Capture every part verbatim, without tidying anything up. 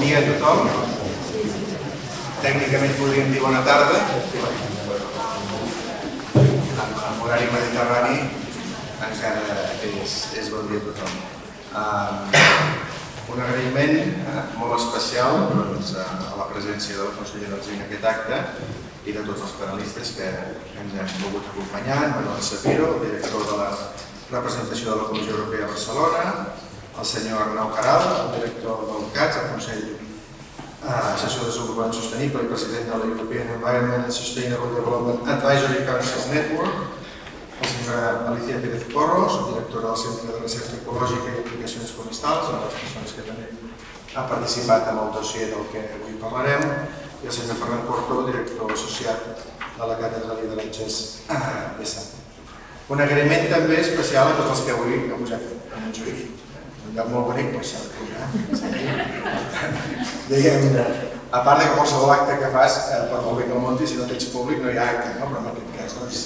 dia a tothom. Tècnicament podríem dir bona tarda. En horari mediterrani encara és bon dia a tothom. Un agraïment molt especial a la presència de la consellera Alsina en aquest acte i de tots els panelistes que ens han volgut acompanyar, Manuel Sapiro, el director de la representació de la Comissió Europea a Barcelona, el senyor Arnau Caral, el director del C A T S, el Consell Assessor de Desenvolupament Sostenible i president de la European Environment and Sustainable Development Advisory Council Network, la senyora Alicia Pérez Porros, directora del Centre de Recerca Ecològica i Aplicacions Forestals, una de les persones que també ha participat en el dossier del que avui parlarem, i el senyor Ferran Porto, director associat de la Càtedra de Lideratges de Sant. Un agraïment també especial a tots els que avui heu posat en Montjuïc. Un lloc molt bonic, però s'ha de pujar. Diguem-ne, a part que qualsevol acte que fas, per molt bé que el muntis, si no tens públic no hi ha acte, però en aquest cas doncs...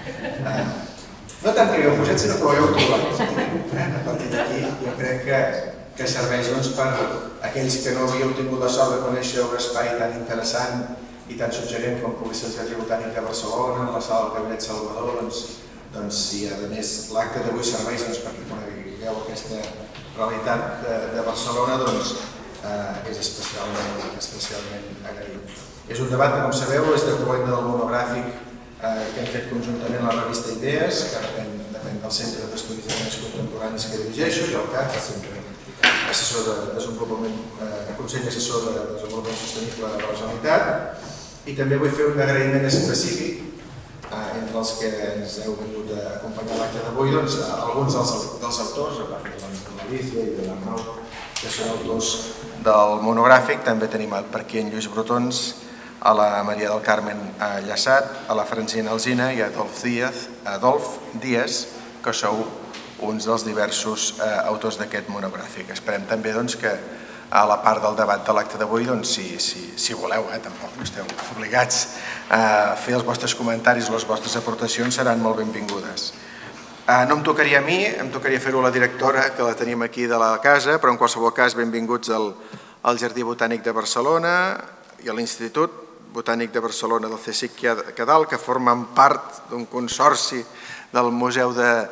No tant que l'heu posat, sinó que ho heu trobat. A partir d'aquí jo crec que serveix per aquells que no havíeu tingut la sort de conèixer un espai tan interessant i tan suggerent com pugui ser el Jardí Botànic de Barcelona, la sala del Gabinet Salvador, doncs si a més l'acte d'avui serveix perquè conegueu aquesta realitat de Barcelona, doncs és especialment agraït. És un debat que, com sabeu, és de corrent del monogràfic que hem fet conjuntament a la revista Idees, que depèn del Centre d'Estudis de Drets Contemporanis que dirigeixo, i el C A T S, el Centre Assessor de Desenvolupament, el Consell Assessor de Desenvolupament Sostenible de la Generalitat, i també vull fer un agraïment específic entre els que ens heu vingut a acompanyar l'acte d'avui, doncs alguns dels autors, a part de l'Alicia i de l'Arnau, que són autors del monogràfic. També tenim per aquí en Lluís Brotons, a la Maria del Carmen Llaçat, a la Francina Alsina i a Adolf Díaz, que sou uns dels diversos autors d'aquest monogràfic. Esperem també que a la part del debat de l'acte d'avui, si voleu, tampoc no esteu obligats a fer els vostres comentaris o les vostres aportacions, seran molt benvingudes. No em tocaria a mi, em tocaria fer-ho a la directora, que la tenim aquí de la casa, però en qualsevol cas benvinguts al Jardí Botànic de Barcelona i a l'Institut Botànic de Barcelona del C SIC Cadal, que formen part d'un consorci del Museu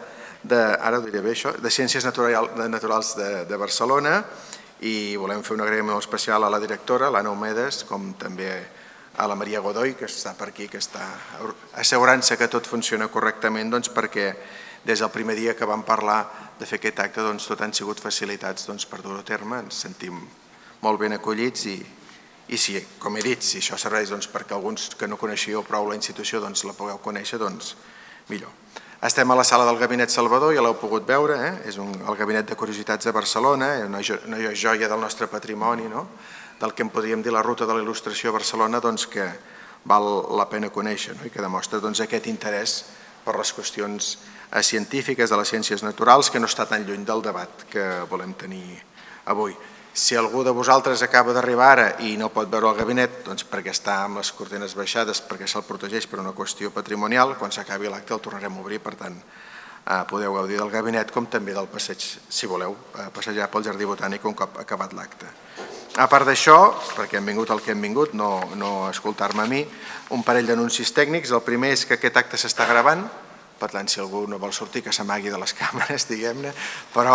de Ciències Naturals de Barcelona, i volem fer un agraïment especial a la directora, l'Anna Homedes, com també a la Maria Godoy, que està per aquí, que està assegurant-se que tot funciona correctament, perquè des del primer dia que vam parlar de fer aquest acte tot han sigut facilitats per dur-ho a terme. Ens sentim molt ben acollits i, com he dit, si això serveix perquè alguns que no coneixíeu prou la institució la pugueu conèixer, doncs millor. Estem a la sala del Gabinet Salvador, ja l'heu pogut veure, és el Gabinet de Curiositats de Barcelona, una joia del nostre patrimoni, del que en podríem dir la ruta de la il·lustració a Barcelona, que val la pena conèixer i que demostra aquest interès per les qüestions científiques de les ciències naturals, que no està tan lluny del debat que volem tenir avui. Si algú de vosaltres acaba d'arribar ara i no pot veure el gabinet, doncs perquè està amb les cortines baixades, perquè se'l protegeix per una qüestió patrimonial, quan s'acabi l'acte el tornarem a obrir, per tant podeu gaudir del gabinet com també del passeig, si voleu, passejar pel Jardí Botànic un cop acabat l'acte. A part d'això, perquè hem vingut el que hem vingut, no escoltar-me a mi, un parell d'anuncis tècnics. El primer és que aquest acte s'està gravant, per tant, si algú no vol sortir, que s'amagui de les càmeres, diguem-ne, però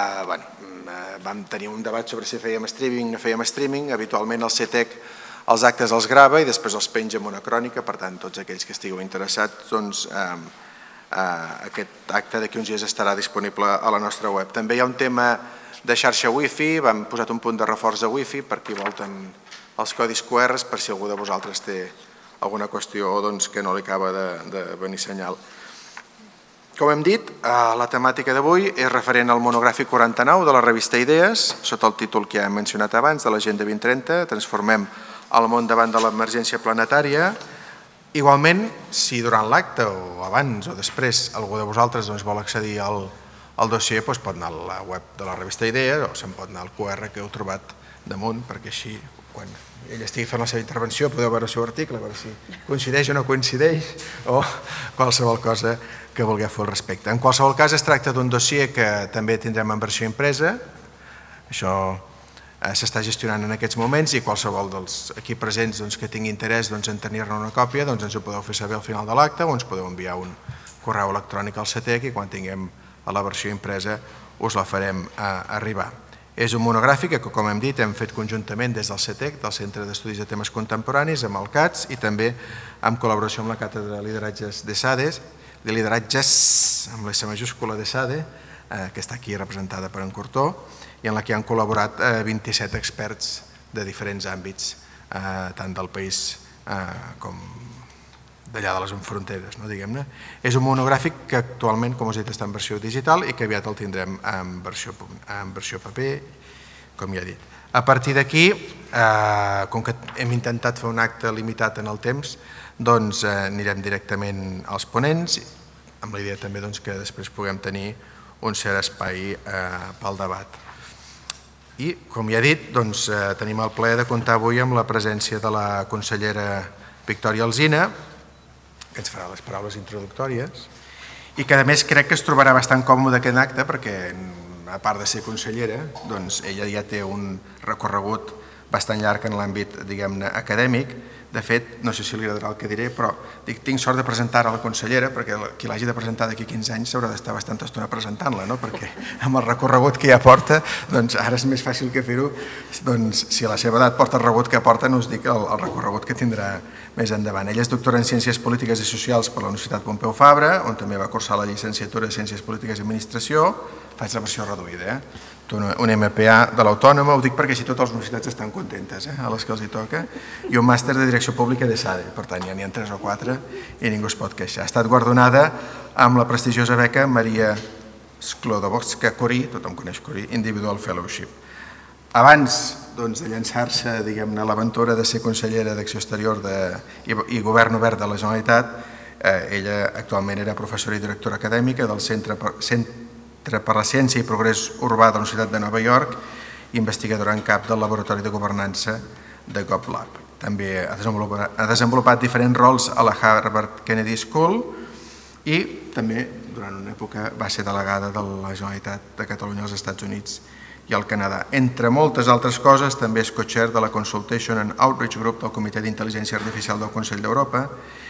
vam tenir un debat sobre si fèiem streaming o no fèiem streaming. Habitualment el C E T E C els actes els grava i després els penja en una crònica, per tant, tots aquells que estigueu interessats, doncs aquest acte d'aquí uns dies estarà disponible a la nostra web. També hi ha un tema de xarxa wifi, vam posat un punt de reforç de wifi per qui vol els codis Q R per si algú de vosaltres té alguna qüestió que no li acaba de venir senyal. Com hem dit, la temàtica d'avui és referent al monogràfic quaranta-nou de la revista Idees, sota el títol que ja hem mencionat abans, de l'Agenda vint trenta, transformem el món davant de l'emergència planetària. Igualment, si durant l'acte o abans o després algú de vosaltres vol accedir al dossier, pot anar a la web de la revista Idees o se'n pot anar al Q R que heu trobat damunt, perquè així, quan ell estigui fent la seva intervenció, podeu veure el seu article, a veure si coincideix o no coincideix, o qualsevol cosa que vulgueu fer al respecte. En qualsevol cas, es tracta d'un dossier que també tindrem en versió impresa. Això s'està gestionant en aquests moments i qualsevol dels aquí presents que tingui interès en tenir-ne una còpia ens ho podeu fer saber al final de l'acte o ens podeu enviar un correu electrònic al CETEC i quan tinguem la versió impresa us la farem arribar. És un monogràfic que, com hem dit, hem fet conjuntament des del CETEC, del Centre d'Estudis de Temes Contemporanis, amb el CATS i també en col·laboració amb la Càtedra de Lideratges de SADE, de lideratges amb l'S majúscula de SADE, que està aquí representada per en Cortó, i en la que han col·laborat vint-i-set experts de diferents àmbits, tant del país com d'allà de les fronteres, diguem-ne. És un monogràfic que actualment, com us he dit, està en versió digital i que aviat el tindrem en versió paper, com ja he dit. A partir d'aquí, com que hem intentat fer un acte limitat en el temps, doncs anirem directament als ponents, amb la idea també que després puguem tenir un cert espai pel debat. I, com ja he dit, tenim el plaer de comptar avui amb la presència de la consellera Victòria Alsina, que ens farà les paraules introductòries, i que a més crec que es trobarà bastant còmode aquest acte perquè, a part de ser consellera, ella ja té un recorregut bastant llarg en l'àmbit, diguem-ne, acadèmic. De fet, no sé si li agradarà el que diré, però tinc sort de presentar a la consellera, perquè qui l'hagi de presentar d'aquí quinze anys s'haurà d'estar bastanta estona presentant-la, perquè amb el recorregut que ja porta, doncs ara és més fàcil que fer-ho, doncs si a la seva edat porta el recorregut que porta, no us dic el recorregut que tindrà més endavant. Ella és doctora en Ciències Polítiques i Socials per la Universitat Pompeu Fabra, on també va cursar la llicenciatura en Ciències Polítiques i Administració, faig la versió reduïda, un M P A de l'Autònoma, ho dic perquè així totes les universitats estan contentes, a les que els hi toca, i un màster de Direcció Pública de SADE, per tant ja n'hi ha tres o quatre i ningú es pot queixar. Ha estat guardonada amb la prestigiosa beca Maria Sklodowska-Curie, tothom coneix Curie, Individual Fellowship. Abans de llançar-se a l'aventura de ser consellera d'Acció Exterior i Govern Obert de la Generalitat, ella actualment era professora i directora acadèmica del Centre per la Ciència i Progrés Urbà de la Universitat de Nova York i investigadora en cap del Laboratori de Governança de GovLab. També ha desenvolupat diferents rols a la Harvard Kennedy School i també durant una època va ser delegada de la Generalitat de Catalunya als Estats Units i al Canadà. Entre moltes altres coses, també és co-chair de la Consultation and Outreach Group del Comitè d'Intel·ligència Artificial del Consell d'Europa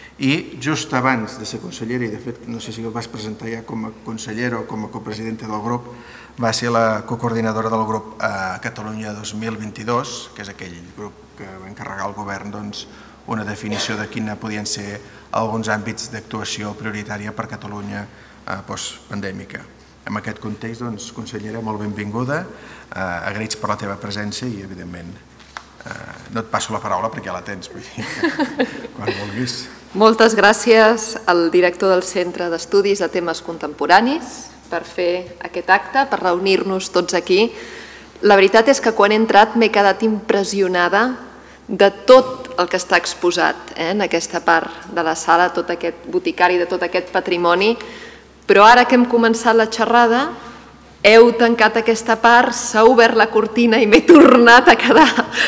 i just abans de ser consellera, i de fet no sé si el vas presentar ja com a consellera o com a copresidenta del grup, va ser la cocoordinadora del grup Catalunya dos mil vint-i-dos, que és aquell grup que va encarregar al govern una definició de quina podien ser alguns àmbits d'actuació prioritària per Catalunya postpandèmica. En aquest context, consellera, molt benvinguda, agraïts per la teva presència i, evidentment, no et passo la paraula perquè ja la tens, quan vulguis. Moltes gràcies al director del Centre d'Estudis de Temes Contemporanis per fer aquest acte, per reunir-nos tots aquí. La veritat és que quan he entrat m'he quedat impressionada de tot el que està exposat en aquesta part de la sala, tot aquest boticari, de tot aquest patrimoni, però ara que hem començat la xerrada, heu tancat aquesta part, s'ha obert la cortina i m'he tornat a quedar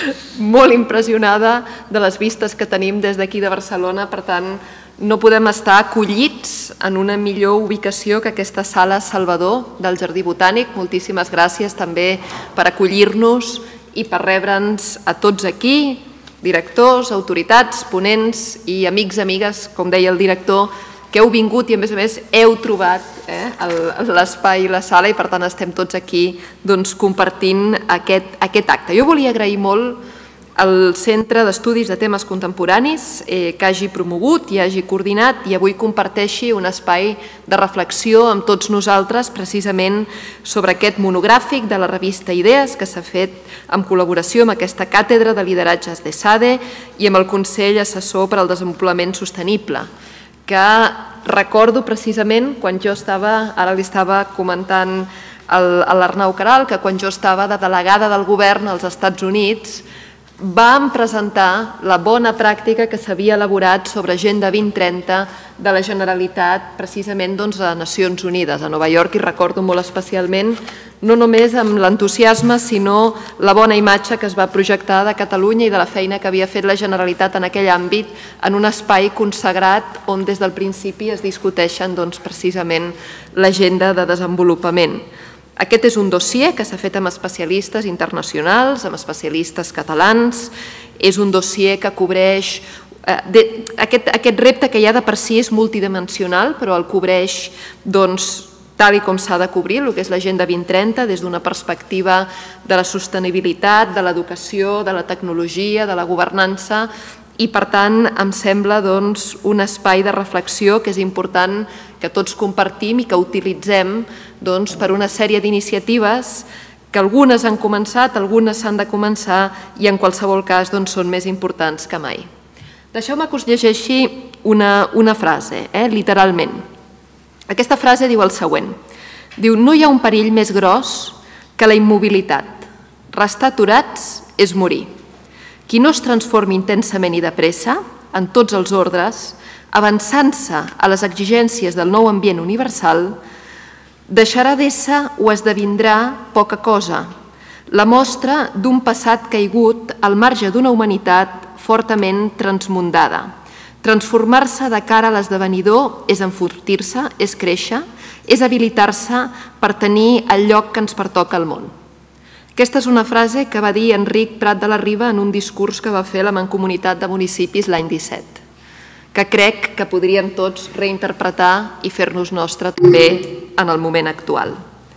molt impressionada de les vistes que tenim des d'aquí de Barcelona. Per tant, no podem estar acollits en una millor ubicació que aquesta sala Salvador del Jardí Botànic. Moltíssimes gràcies també per acollir-nos i per rebre'ns a tots aquí, directors, autoritats, ponents i amics i amigues, com deia el director, que heu vingut i a més a més heu trobat l'espai i la sala i per tant estem tots aquí compartint aquest acte. Jo volia agrair molt al Centre d'Estudis de Temes Contemporanis que hagi promogut i hagi coordinat i avui comparteixi un espai de reflexió amb tots nosaltres precisament sobre aquest monogràfic de la revista Idees que s'ha fet en col·laboració amb aquesta càtedra de lideratges de SADE i amb el Consell Assessor per al Desenvolupament Sostenible, que recordo precisament quan jo estava, ara li estava comentant a l'Arnau Queralt, que quan jo estava de delegada del govern als Estats Units vam presentar la bona pràctica que s'havia elaborat sobre Agenda vint trenta de la Generalitat precisament a Nacions Unides, a Nova York, i recordo molt especialment no només amb l'entusiasme, sinó la bona imatge que es va projectar de Catalunya i de la feina que havia fet la Generalitat en aquell àmbit, en un espai consagrat on des del principi es discuteixen precisament l'agenda de desenvolupament. Aquest és un dossier que s'ha fet amb especialistes internacionals, amb especialistes catalans. És un dossier que cobreix... Aquest repte que ja de per si és multidimensional, però el cobreix tal com s'ha de cobrir, el que és l'Agenda vint trenta, des d'una perspectiva de la sostenibilitat, de l'educació, de la tecnologia, de la governança, i per tant em sembla un espai de reflexió que és important que tots compartim i que utilitzem per una sèrie d'iniciatives que algunes han començat, algunes s'han de començar i en qualsevol cas són més importants que mai. Deixeu-me que us llegeixi una frase, literalment. Aquesta frase diu el següent. Diu, no hi ha un perill més gros que la immobilitat. Restar aturats és morir. Qui no es transformi intensament i de pressa, en tots els ordres, avançant-se a les exigències del nou ambient universal, deixarà d'ésser o esdevindrà poca cosa, la mostra d'un passat caigut al marge d'una humanitat fortament transmundada. Transformar-se de cara a l'esdevenidor és enfortir-se, és créixer, és habilitar-se per tenir el lloc que ens pertoca al món. Aquesta és una frase que va dir Enric Prat de la Riba en un discurs que va fer a la Mancomunitat de Municipis l'any disset, que crec que podríem tots reinterpretar i fer-nos nostre també en el moment actual.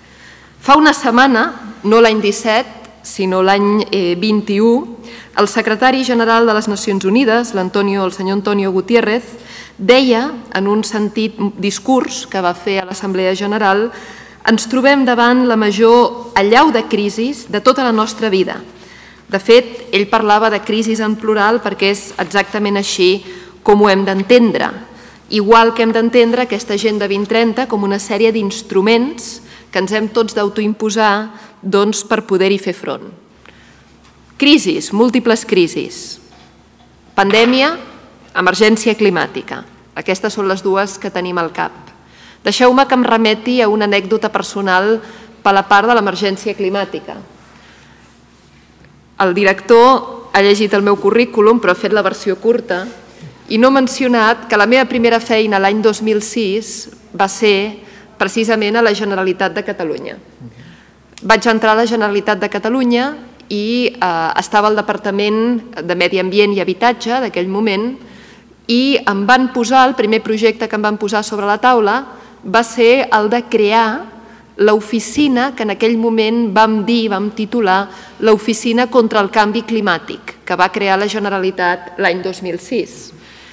Fa una setmana, no l'any disset, sinó l'any vint-i-u, el secretari general de les Nacions Unides, el senyor Antonio Gutiérrez, deia en un sentit discurs que va fer a l'Assemblea General: ens trobem davant la major allau de crisis de tota la nostra vida. De fet, ell parlava de crisis en plural perquè és exactament així com ho hem d'entendre. Igual que hem d'entendre aquesta Agenda vint trenta com una sèrie d'instruments que ens hem tots d'autoimposar per poder-hi fer front. Crisis, múltiples crisis. Pandèmia, emergència climàtica. Aquestes són les dues que tenim al cap. Deixeu-me que em remeti a una anècdota personal per la part de l'emergència climàtica. El director ha llegit el meu currículum, però ha fet la versió curta, i no ha mencionat que la meva primera feina l'any dos mil sis va ser precisament a la Generalitat de Catalunya. Vaig entrar a la Generalitat de Catalunya i estava al Departament de Medi Ambient i Habitatge d'aquell moment i em van posar, el primer projecte que em van posar sobre la taula va ser el de crear l'oficina que en aquell moment vam dir, vam titular l'Oficina contra el Canvi Climàtic, que va crear la Generalitat l'any dos mil sis.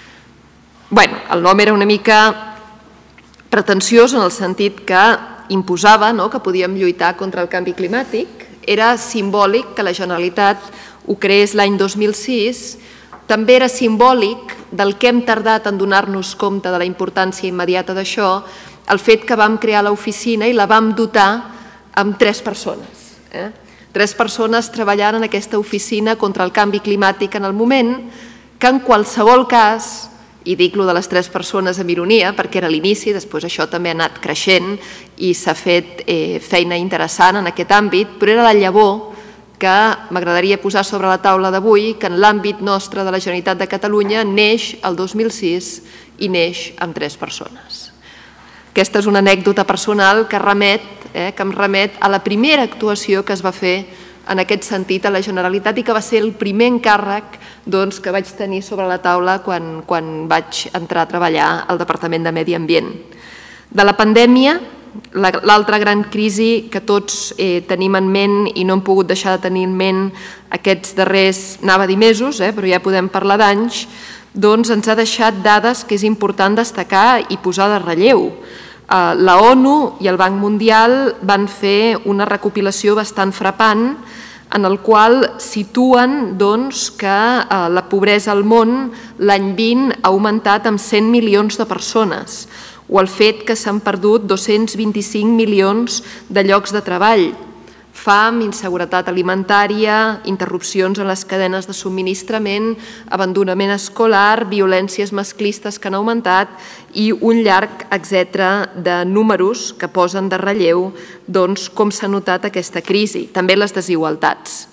Bé, el nom era una mica pretensiós en el sentit que imposava que podíem lluitar contra el canvi climàtic. Era simbòlic que la Generalitat ho creés l'any dos mil sis. També era simbòlic del que hem tardat en donar-nos compte de la importància immediata d'això, el fet que vam crear l'oficina i la vam dotar amb tres persones. Tres persones treballant en aquesta oficina contra el canvi climàtic en el moment que en qualsevol cas, i dic lo de les tres persones amb ironia perquè era l'inici, després això també ha anat creixent i s'ha fet feina interessant en aquest àmbit, però era la llavor que m'agradaria posar sobre la taula d'avui, que en l'àmbit nostre de la Generalitat de Catalunya neix el dos mil sis i neix amb tres persones. Aquesta és una anècdota personal que em remet a la primera actuació que es va fer en aquest sentit a la Generalitat i que va ser el primer encàrrec que vaig tenir sobre la taula quan vaig entrar a treballar al Departament de Medi Ambient. De la pandèmia, l'altra gran crisi que tots tenim en ment i no hem pogut deixar de tenir en ment aquests darrers, anava a dir mesos, però ja podem parlar d'anys, doncs ens ha deixat dades que és important destacar i posar de relleu. La ONU i el Banc Mundial van fer una recopilació bastant frapant en el qual situen que la pobresa al món l'any vint ha augmentat amb cent milions de persones o el fet que s'han perdut dos-cents vint-i-cinc milions de llocs de treball, fam, inseguretat alimentària, interrupcions en les cadenes de subministrament, abandonament escolar, violències masclistes que han augmentat i un llarg etcètera de números que posen de relleu com s'ha notat aquesta crisi, també les desigualtats.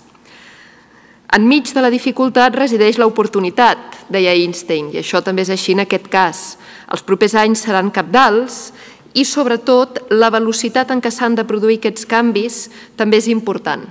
Enmig de la dificultat resideix l'oportunitat, deia Einstein, i això també és així en aquest cas. Els propers anys seran cabdals i, sobretot, la velocitat en què s'han de produir aquests canvis també és important.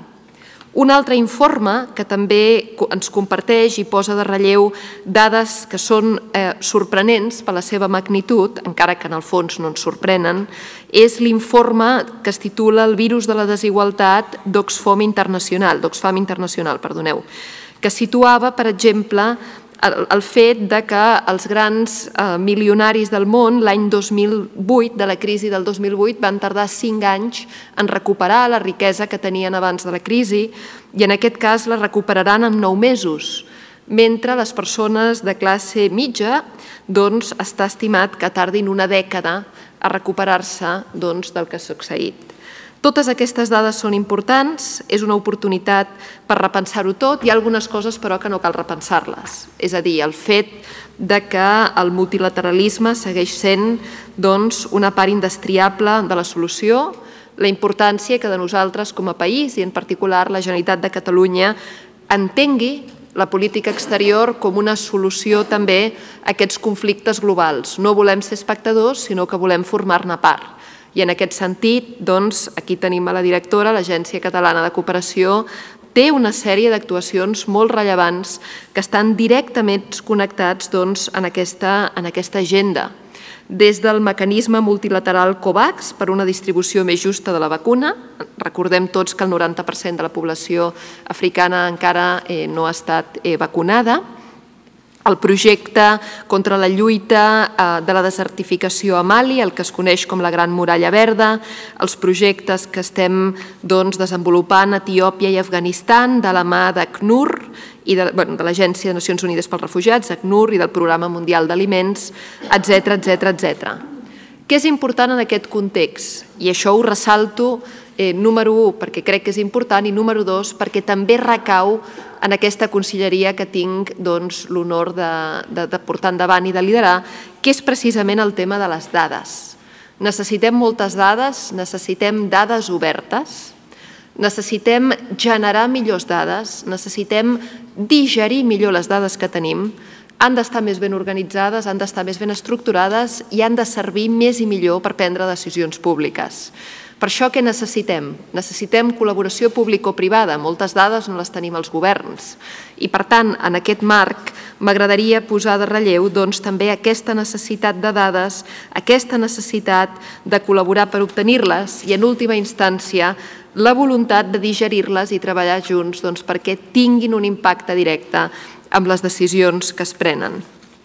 Un altre informe que també ens comparteix i posa de relleu dades que són sorprenents per la seva magnitud, encara que en el fons no ens sorprenen, és l'informe que es titula El virus de la desigualtat d'Oxfam Internacional, d'Oxfam Internacional, perdoneu, que situava, per exemple, el fet que els grans milionaris del món l'any dos mil vuit, de la crisi del dos mil vuit, van tardar cinc anys en recuperar la riquesa que tenien abans de la crisi i en aquest cas la recuperaran en nou mesos, mentre les persones de classe mitja doncs està estimat que tardin una dècada a recuperar-se doncs, del que ha succeït. Totes aquestes dades són importants, és una oportunitat per repensar-ho tot. Hi ha algunes coses, però, que no cal repensar-les. És a dir, el fet que el multilateralisme segueix sent una part indestriable de la solució, la importància que de nosaltres com a país, i en particular la Generalitat de Catalunya, entengui la política exterior com una solució també a aquests conflictes globals. No volem ser espectadors, sinó que volem formar-ne part. I en aquest sentit, aquí tenim a la directora, l'Agència Catalana de Cooperació, té una sèrie d'actuacions molt rellevants que estan directament connectats en aquesta agenda. Des del mecanisme multilateral COVAX per una distribució més justa de la vacuna, recordem tots que el noranta per cent de la població africana encara no ha estat vacunada, el projecte contra la lluita de la desertificació a Mali, el que es coneix com la Gran Muralla Verda, els projectes que estem desenvolupant a Etiòpia i Afganistan de la mà d'ACNUR, de l'Agència de Nacions Unides pels Refugiats, ACNUR, i del Programa Mundial d'Aliments, etcètera, etcètera, etcètera. Què és important en aquest context? I això ho ressalto, número u, perquè crec que és important, i número dos, perquè també recau en aquesta conselleria que tinc l'honor de portar endavant i de liderar, que és precisament el tema de les dades. Necessitem moltes dades, necessitem dades obertes, necessitem generar millors dades, necessitem digerir millor les dades que tenim, han d'estar més ben organitzades, han d'estar més ben estructurades i han de servir més i millor per prendre decisions públiques. Per això què necessitem? Necessitem col·laboració público-privada. Moltes dades no les tenim els governs. I, per tant, en aquest marc, m'agradaria posar de relleu també aquesta necessitat de dades, aquesta necessitat de col·laborar per obtenir-les i, en última instància, la voluntat de digerir-les i treballar junts perquè tinguin un impacte directe amb les decisions que es prenen.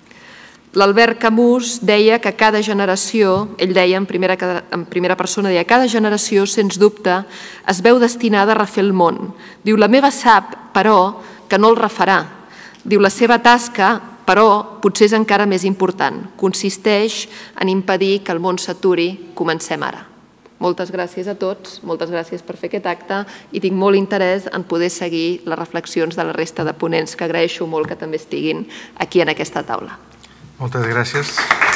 L'Albert Camus deia que cada generació, ell deia en primera persona, deia cada generació, sens dubte, es veu destinada a refer el món. Diu, la meva sap, però, que no el refarà. Diu, la seva tasca, però, potser és encara més important. Consisteix en impedir que el món s'aturi. Comencem ara. Moltes gràcies a tots, moltes gràcies per fer aquest acte i tinc molt interès en poder seguir les reflexions de la resta de ponents, que agraeixo molt que també estiguin aquí en aquesta taula. Moltes gràcies.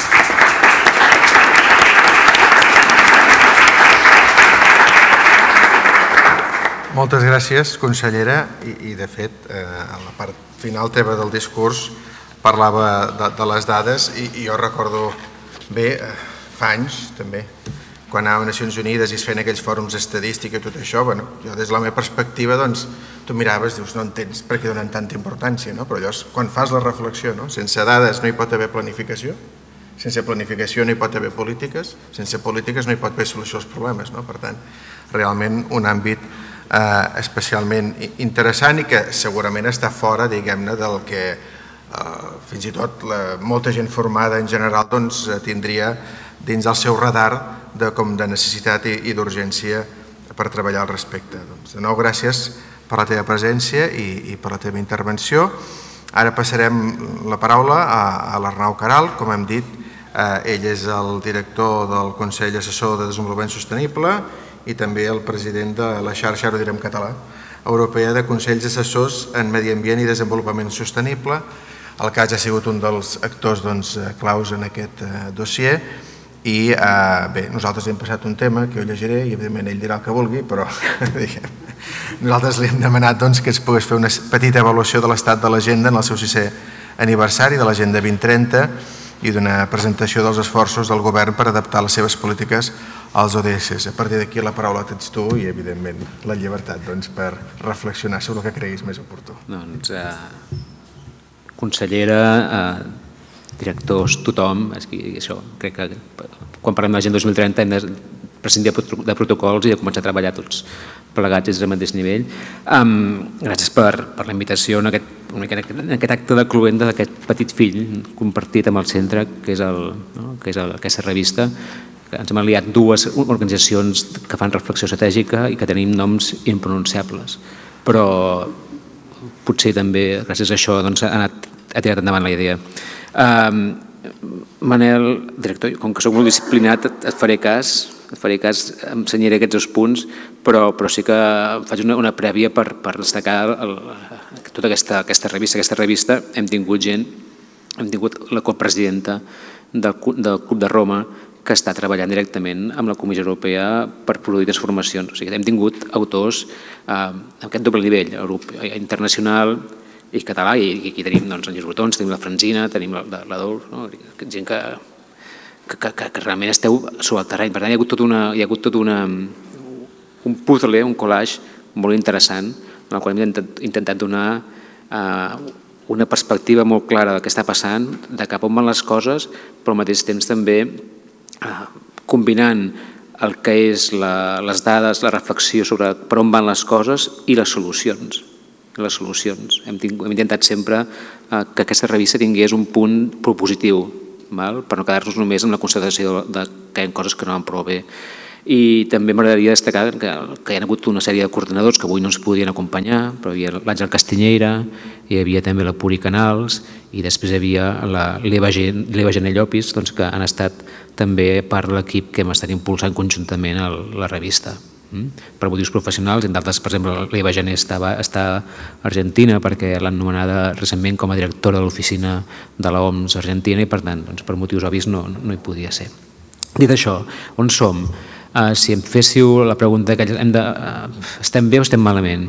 Moltes gràcies, consellera, i de fet, en la part final teva del discurs parlava de les dades i jo recordo bé, fa anys també, quan anàvem a Nacions Unides i es feien aquells fòrums estadístics i tot això, jo des de la meva perspectiva, doncs, tu miraves, dius, no entens per què donen tanta importància, no? Però llavors, quan fas la reflexió, sense dades no hi pot haver planificació, sense planificació no hi pot haver polítiques, sense polítiques no hi pot haver solució als problemes, no? Per tant, realment un àmbit especialment interessant i que segurament està fora, diguem-ne, del que fins i tot molta gent formada en general tindria dins el seu radar de necessitat i d'urgència per treballar al respecte. De nou, gràcies per la teva presència i per la teva intervenció. Ara passarem la paraula a l'Arnau Queralt, com hem dit, ell és el director del Consell Assessor de Desenvolupament Sostenible i també el president de la xarxa, ara ho direm en català, europea de Consells Assessors en Medi Ambient i Desenvolupament Sostenible. El cas ha sigut un dels actors claus en aquest dossier i bé, nosaltres hem passat un tema que jo llegiré i evidentment ell dirà el que vulgui, però nosaltres li hem demanat que es pogués fer una petita avaluació de l'estat de l'agenda en el seu sisè aniversari de l'Agenda vint trenta i d'una presentació dels esforços del govern per adaptar les seves polítiques als O D S. A partir d'aquí la paraula tens tu i, evidentment, la llibertat per reflexionar sobre el que creguis més oportú. Doncs, consellera, directors, tothom, això, crec que quan parlem de l'Agenda dos mil trenta hem de prescindir de protocols i de començar a treballar tots plegats des del mateix nivell. Gràcies per la invitació en aquest acte de cloenda d'aquest petit fill compartit amb el centre, que és aquesta revista. Ens hem aliat dues organitzacions que fan reflexió estratègica i que tenim noms impronunciables, però potser també gràcies a això ha tirat endavant la idea. Manel, director, com que soc molt disciplinat et faré cas, et faré cas, em senyaré aquests dos punts, però sí que faig una prèvia per destacar tota aquesta revista. Aquesta revista hem tingut gent, hem tingut la copresidenta del Club de Roma que està treballant directament amb la Comissió Europea per produir transformacions. O sigui, hem tingut autors a aquest doble nivell, internacional i català, i aquí tenim en Lluís Botons, tenim la Franzina, tenim la Dol, gent que que realment esteu sobre el terreny. Per tant, hi ha hagut tot un puzzle, un collage molt interessant, en el qual hem intentat donar una perspectiva molt clara del que està passant, de cap on van les coses, però al mateix temps també combinant el que és les dades, la reflexió sobre per on van les coses i les solucions. Les solucions. Hem intentat sempre que aquesta revista tingués un punt propositiu, per no quedar-nos només en la constatació que hi ha coses que no van prou bé. I també m'agradaria destacar que hi ha hagut una sèrie de coordinadors que avui no ens podien acompanyar, però hi havia l'Àngel Castiñeira, hi havia també la Puri Canals i després hi havia l'Eva Gené Llopis, que han estat també part de l'equip que hem estat impulsant conjuntament a la revista. Per motius professionals, en d'altres, per exemple, l'Eva Gené està a Argentina perquè l'han nomenada recentment com a directora de l'oficina de l'O M S argentina i, per tant, per motius obvis no hi podia ser. Dit això, on som? Si em féssiu la pregunta que estem bé o estem malament?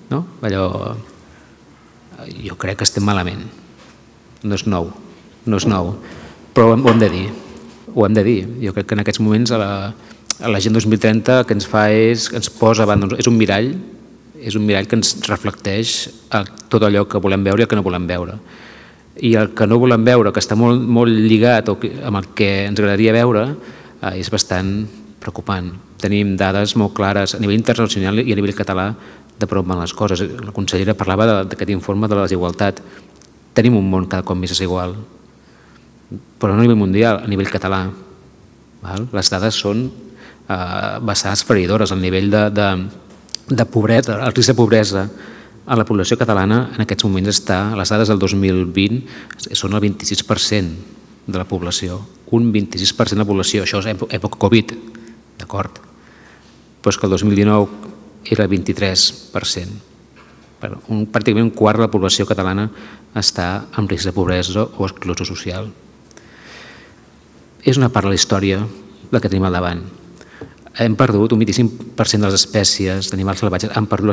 Jo crec que estem malament. No és nou, no és nou, però ho hem de dir. Ho hem de dir. Jo crec que en aquests moments l'Agenda dos mil trenta el que ens fa és que ens posa davant, és un mirall, és un mirall que ens reflecteix tot allò que volem veure i el que no volem veure. I el que no volem veure, que està molt lligat amb el que ens agradaria veure, és bastant preocupant. Tenim dades molt clares a nivell internacional i a nivell català de per on van les coses. La consellera parlava d'aquest informe de la desigualtat. Tenim un món cada cop més desigual, però no a nivell mundial, a nivell català. Les dades són bastant esfereïdores. El nivell de pobresa, el risc de pobresa a la població catalana en aquests moments està, les dades del dos mil vint són el vint-i-sis per cent de la població. Un vint-i-sis per cent de la població, això és època Covid, d'acord? Però és que el dos mil dinou era el vint-i-tres per cent. Pràcticament un quart de la població catalana està en risc de pobresa o exclusió social. És una part de la història la que tenim al davant. Hem perdut un vint-i-cinc per cent de les espècies d'animals salvatges, han perdut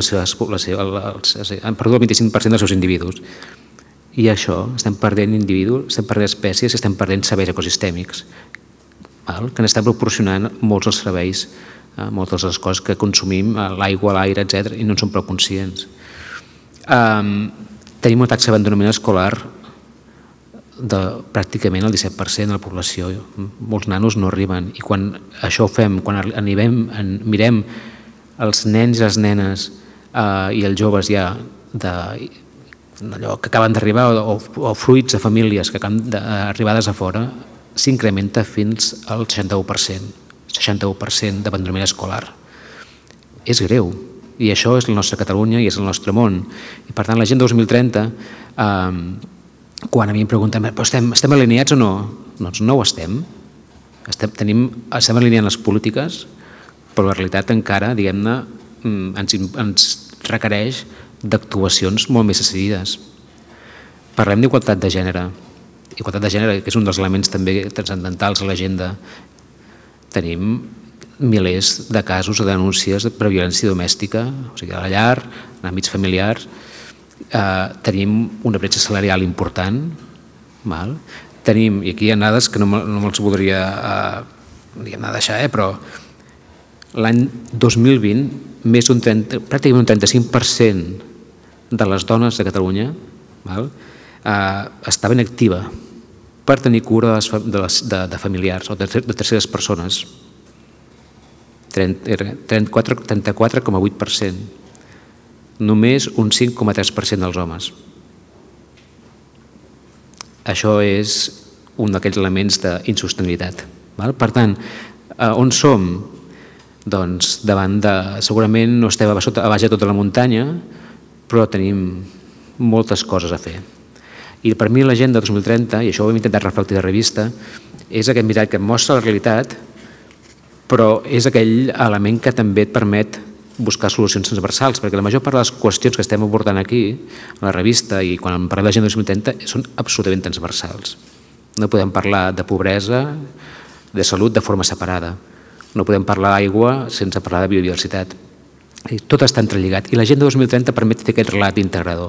el vint-i-cinc per cent dels seus individus. I això, estem perdent individus, estem perdent espècies i estem perdent serveis ecosistèmics que ens estan proporcionant molts dels serveis, moltes de les coses que consumim, l'aigua, l'aire, etcètera, i no en som prou conscients. Tenim una taxa d'abandonament escolar de pràcticament el disset per cent de la població. Molts nanos no arriben. I quan això ho fem, quan mirem els nens i les nenes i els joves ja que acaben d'arribar o fruits de famílies que acaben d'arribades a fora, s'incrementa fins al seixanta-u per cent. seixanta-u per cent d'abandonament escolar. És greu. I això és la nostra Catalunya i és el nostre món. I per tant, l'Agenda dos mil trenta, quan a mi em pregunten estem alineats o no? Doncs no ho estem. Estem alineant les polítiques, però la realitat encara, diguem-ne, ens requereix d'actuacions molt més decidides. Parlem d'igualtat de gènere. Igualtat de gènere, que és un dels elements també transcendentals a l'agenda. Tenim milers de casos o denúncies per violència domèstica, o sigui, a la llar, en àmbits familiars. Tenim una bretxa salarial important. tenim, i aquí hi ha dades que no me'ls voldria anar a deixar, però l'any dos mil vint, més d'un pràcticament un trenta-cinc per cent de les dones de Catalunya estaven activa per tenir cura de familiars o de terceres persones. trenta-quatre coma vuit per cent. Només un cinc coma tres per cent dels homes. Això és un d'aquells elements d'insostenibilitat. Per tant, on som? Doncs davant de... Segurament no estem a baix de tota la muntanya, però tenim moltes coses a fer. I per mi l'agenda dos mil trenta, i això ho hem intentat reflectir de revista, és aquest mirat que et mostra la realitat, però és aquell element que també et permet buscar solucions transversals, perquè la major part de les qüestions que estem abordant aquí, a la revista, i quan parlem d'agenda dos mil trenta, són absolutament transversals. No podem parlar de pobresa, de salut de forma separada. No podem parlar d'aigua sense parlar de biodiversitat. Tot està entrelligat i l'agenda dos mil trenta permet fer aquest relat integrador.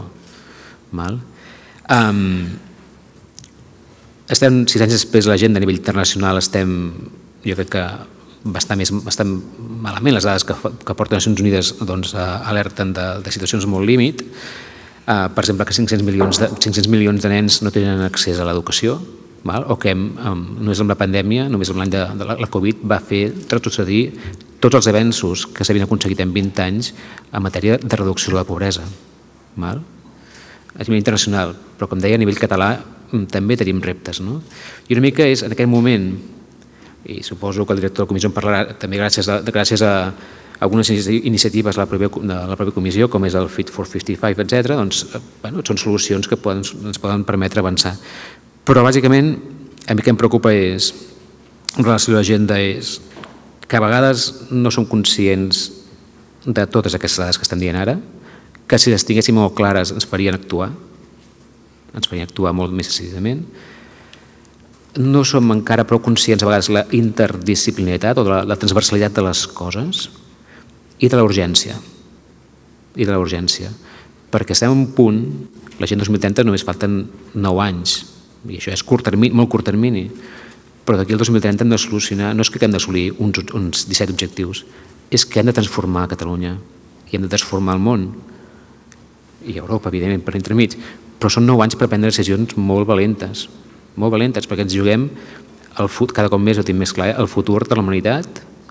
Estem, sis anys després de l'agenda a nivell internacional, estem, jo crec que bastant malament. Les dades que porten Nacions Unides alerten de situacions molt límit. Per exemple, que cinc-cents milions de nens no tenen accés a l'educació, o que només amb la pandèmia, només amb l'any de la Covid, va fer retrocedir tots els avenços que s'havien aconseguit en vint anys en matèria de reducció de la pobresa. A nivell internacional, però com deia, a nivell català també tenim reptes. I una mica és en aquest moment, i suposo que el director de la comissió en parlarà també gràcies a algunes iniciatives de la pròpia comissió, com és el Fit for cinquanta-cinc, etcètera, doncs són solucions que ens poden permetre avançar. Però bàsicament a mi el que em preocupa és, en relació a l'agenda, és que a vegades no som conscients de totes aquestes dades que estem dient ara, que si les tinguéssim molt clares ens farien actuar, ens farien actuar molt més decididament. No som encara prou conscients a vegades de la interdisciplinaritat o de la transversalitat de les coses i de la urgència. I de la urgència. Perquè estem en un punt, l'agenda dos mil trenta només falten nou anys, i això és molt curt termini, però d'aquí al dos mil trenta hem de solucionar, no és que hem d'assolir uns disset objectius, és que hem de transformar Catalunya i hem de transformar el món i Europa, evidentment, per entremig, però són nou anys per prendre decisions molt valentes, molt valentes, perquè ens juguem, cada cop més ho tinc més clar, el futur de la humanitat,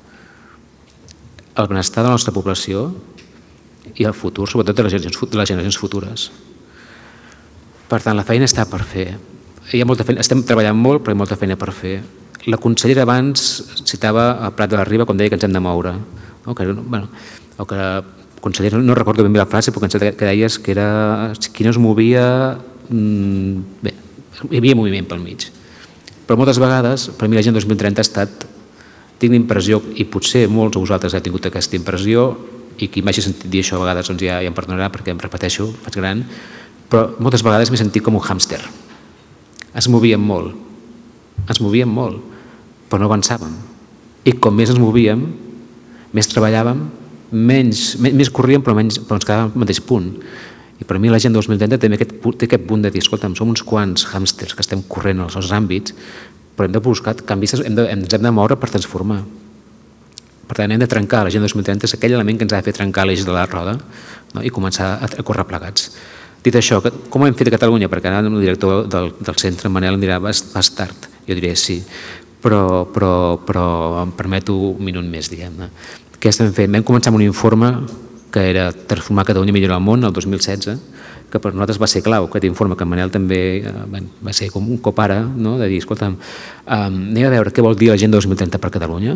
el benestar de la nostra població i el futur, sobretot, de les generacions futures. Per tant, la feina està per fer. Estem treballant molt, però hi ha molta feina per fer. La consellera abans citava el Prat de la Riba quan deia que ens hem de moure. O que, consellera, no recordo ben bé la frase, però que deies que era qui no es movia... Bé, hi havia moviment pel mig. Però moltes vegades, per mi l'agenda dos mil trenta ha estat, tinc l'impressió, i potser molts de vosaltres heu tingut aquesta impressió, i qui m'hagi sentit dir això a vegades ja em perdonarà perquè em repeteixo, faig gran, però moltes vegades m'he sentit com un hàmster. Ens movíem molt, ens movíem molt, però no avançàvem. I com més ens movíem, més treballàvem, més corríem, però ens quedàvem al mateix punt. I per mi l'agenda dos mil trenta té aquest punt de dir, escolta'm, som uns quants hàmsters que estem corrent als nostres àmbits, però hem de buscar canvis, ens hem de moure per transformar. Per tant, hem de trencar l'agenda dos mil trenta, és aquell element que ens ha de fer trencar l'eix de la roda i començar a córrer plegats. Dit això, com ho hem fet a Catalunya? Perquè ara el director del centre, en Manel, em dirà, vas tard. Jo diré sí, però em permeto un minut més, diguem-ne. Què estem fent? Vam començar amb un informe que era Transformar Catalunya i millorar el món, el dos mil setze, que per nosaltres va ser clau. Aquest informe que en Manel també va ser com un cop ara, de dir, escolta'm, anem a veure què vol dir l'agenda dos mil trenta per Catalunya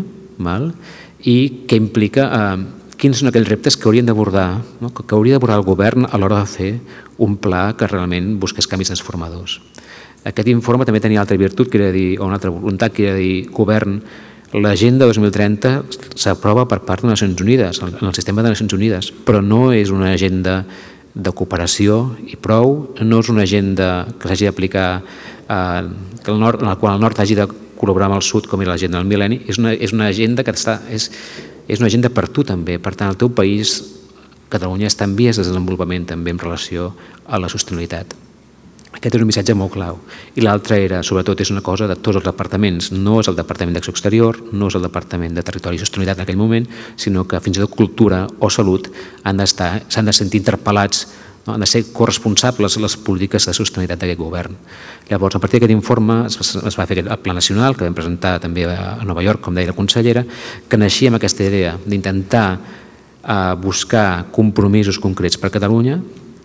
i què implica, quins són aquells reptes que haurien d'abordar, que hauria d'abordar el govern a l'hora de fer un pla que realment busqués canvis transformadors. Aquest informe també tenia altra virtut, o una altra voluntat, que era dir, govern, l'agenda dos mil trenta s'aprova per part de les Nacions Unides, en el sistema de les Nacions Unides, però no és una agenda de cooperació i prou, no és una agenda que s'hagi d'aplicar, en la qual el nord hagi de col·laborar amb el sud, com era l'agenda del mil·lenni, és una agenda que està... és una agenda per tu també. Per tant, el teu país, Catalunya, està en vies de desenvolupament també en relació a la sostenibilitat. Aquest és un missatge molt clau. I l'altre era, sobretot, és una cosa de tots els departaments. No és el Departament d'Acció Exterior, no és el Departament de Territori i Sostenibilitat en aquell moment, sinó que fins i tot Cultura o Salut han d'estar, s'han de sentir interpel·lats, no? Han de ser corresponsables les polítiques de sostenibilitat d'aquest govern. Llavors, a partir d'aquest informe es, es va fer el Pla Nacional, que vam presentar també a Nova York, com deia la consellera, que naixia amb aquesta idea d'intentar eh, buscar compromisos concrets per a Catalunya,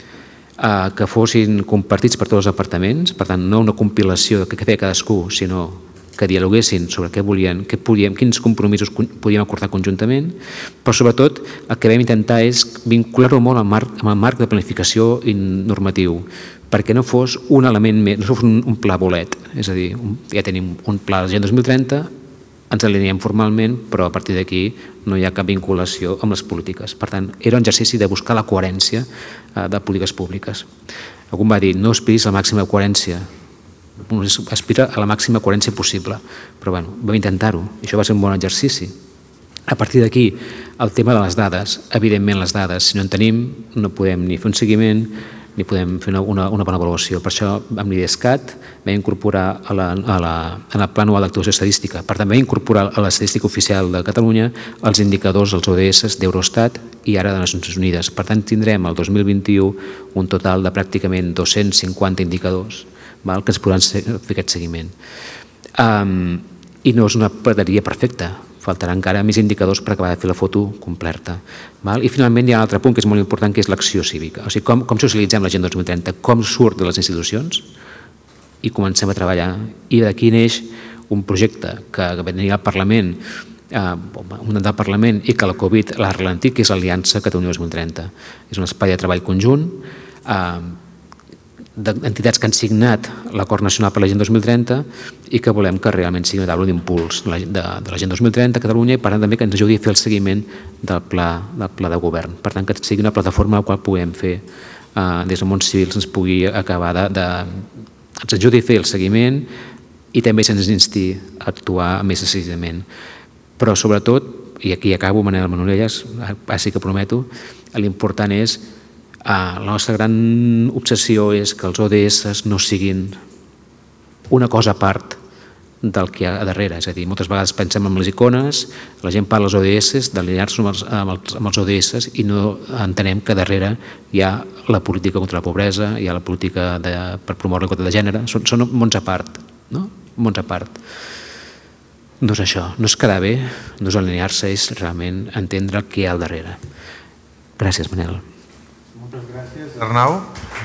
que fossin compartits per tots els departaments, per tant, no una compilació que feia cadascú, sinó que dialoguessin sobre què volien, què podíem, quins compromisos podíem acordar conjuntament, però sobretot el que vam intentar és vincular-ho molt amb el marc, amb el marc de planificació normatiu, perquè no fos un element més, no fos un, un pla bolet, és a dir, un, ja tenim un pla d'Agenda dos mil trenta, ens alineem formalment, però a partir d'aquí no hi ha cap vinculació amb les polítiques. Per tant, era un exercici de buscar la coherència de polítiques públiques. Algú va dir, no aspiris a la màxima coherència, aspira a la màxima coherència possible, però bueno, vam intentar-ho, i això va ser un bon exercici. A partir d'aquí, el tema de les dades, evidentment les dades, si no en tenim, no podem ni fer un seguiment, ni podem fer una, una, una bona avaluació. Per això, amb l'IDESCAT, vam incorporar a la, a la, en el Pla Anual d'Actuació Estadística, per tant, vam incorporar a l'Estadística Oficial de Catalunya els indicadors, els O D S d'Eurostat i ara de Nacions Unides. Per tant, tindrem el dos mil vint-i-u un total de pràcticament dos-cents cinquanta indicadors, val, que ens podran fer aquest seguiment. Um, I no és una praderia perfecta, faltarà encara més indicadors per acabar de fer la foto completa. Val? I finalment hi ha un altre punt que és molt important, que és l'acció cívica. O sigui, com, com socialitzem l'Agenda dos mil trenta, com surt de les institucions i comencem a treballar. I d'aquí neix un projecte que venia al Parlament, eh, un del Parlament i que la Covid l'ha ralentit, que és l'Aliança Catalunya dos mil trenta. És un espai de treball conjunt, eh, d'entitats que han signat l'Acord Nacional per l'Agenda dos mil trenta i que volem que realment sigui una taula d'impuls de, de l'Agenda dos mil trenta a Catalunya i per tant també que ens ajudi a fer el seguiment del pla, del pla de govern. Per tant, que sigui una plataforma a la qual puguem fer eh, des del món civil ens pugui acabar de, de... ens ajudi a fer el seguiment i també se'ns insti a actuar més decididament. Però sobretot, i aquí acabo, Manel Manolelles, així que prometo, l'important és la nostra gran obsessió és que els O D S no siguin una cosa a part del que hi ha a darrere. És a dir, moltes vegades pensem en les icones, la gent parla dels O D S, d'alinear-se amb, amb, amb els O D S i no entenem que darrere hi ha la política contra la pobresa, hi ha la política de, per promoure l'equitat de gènere, són, són mons a part, no? Mons a part. No és això, no és quedar bé, no és alinear-se, és realment entendre el que hi ha al darrere. Gràcies, Manel. Moltes gràcies, Arnau.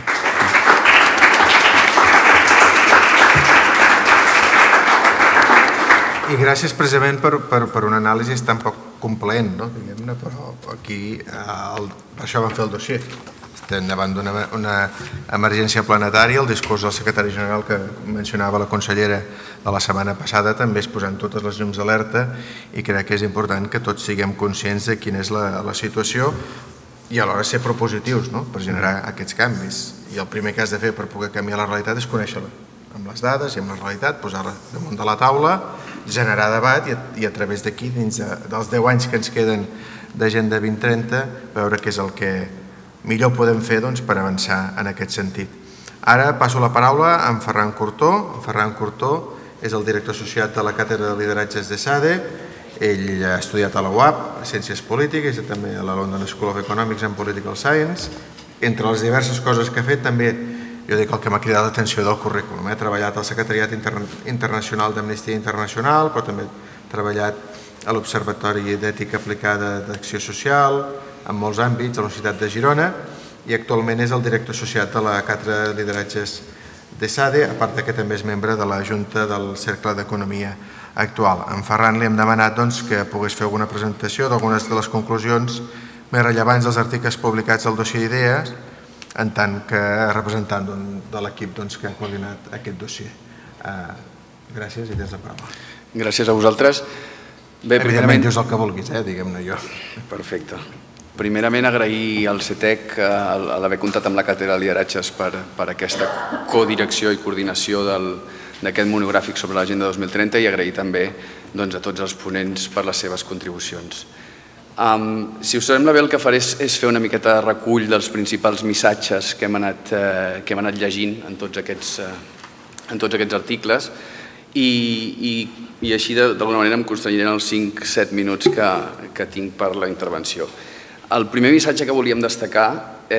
I gràcies precisament per, per, per una anàlisi tan poc complent, no? Diguem-ne, però aquí el, per això vam fer el dossier. Estem davant d'una una emergència planetària, el discurs del secretari general que mencionava la consellera de la setmana passada també és posant totes les llums d'alerta i crec que és important que tots siguem conscients de quina és la, la situació i alhora ser propositius, no? Per generar aquests canvis. I el primer que has de fer per poder canviar la realitat és conèixer-la amb les dades i amb la realitat, posar-la damunt de la taula, generar debat i a, i a través d'aquí, dins de, dels deu anys que ens queden d'Agenda vint trenta, veure què és el que millor podem fer doncs, per avançar en aquest sentit. Ara passo la paraula a en Ferran Cortó. En Ferran Cortó és el director associat de la Càtedra de Lideratges de SADE. Ell ha estudiat a la U A P, Ciències Polítiques, i també a la London School of Economics and Political Science. Entre les diverses coses que ha fet, també jo dic el que m'ha cridat l'atenció del currículum. He treballat al Secretariat Internacional d'Amnistia Internacional, però també he treballat a l'Observatori d'Ètica Aplicada d'Acció Social, en molts àmbits, a la Universitat de Girona, i actualment és el director associat de la Càtedra de Lideratges de SADE, a part que també és membre de la Junta del Cercle d'Economia actual. En Ferran li hem demanat doncs, que pogués fer alguna presentació d'algunes de les conclusions més rellevants dels articles publicats al dossier d'idees, en tant que representant de l'equip que ha coordinat aquest dossier. Gràcies i tens la paraula. Gràcies a vosaltres. Evidentment, dius el que vulguis, diguem-ne jo. Perfecte. Primerament, agrair al CETEC l'haver comptat amb la Càtedra de Lideratges per aquesta codirecció i coordinació d'aquest monogràfic sobre l'Agenda dos mil trenta i agrair també a tots els ponents per les seves contribucions. Um, si us sembla bé, el que faré és, és fer una miqueta de recull dels principals missatges que hem anat, eh, que hem anat llegint en tots aquests, eh, en tots aquests articles i, i, i així d'alguna manera em constranyiré en els cinc set minuts que, que tinc per la intervenció. El primer missatge que volíem destacar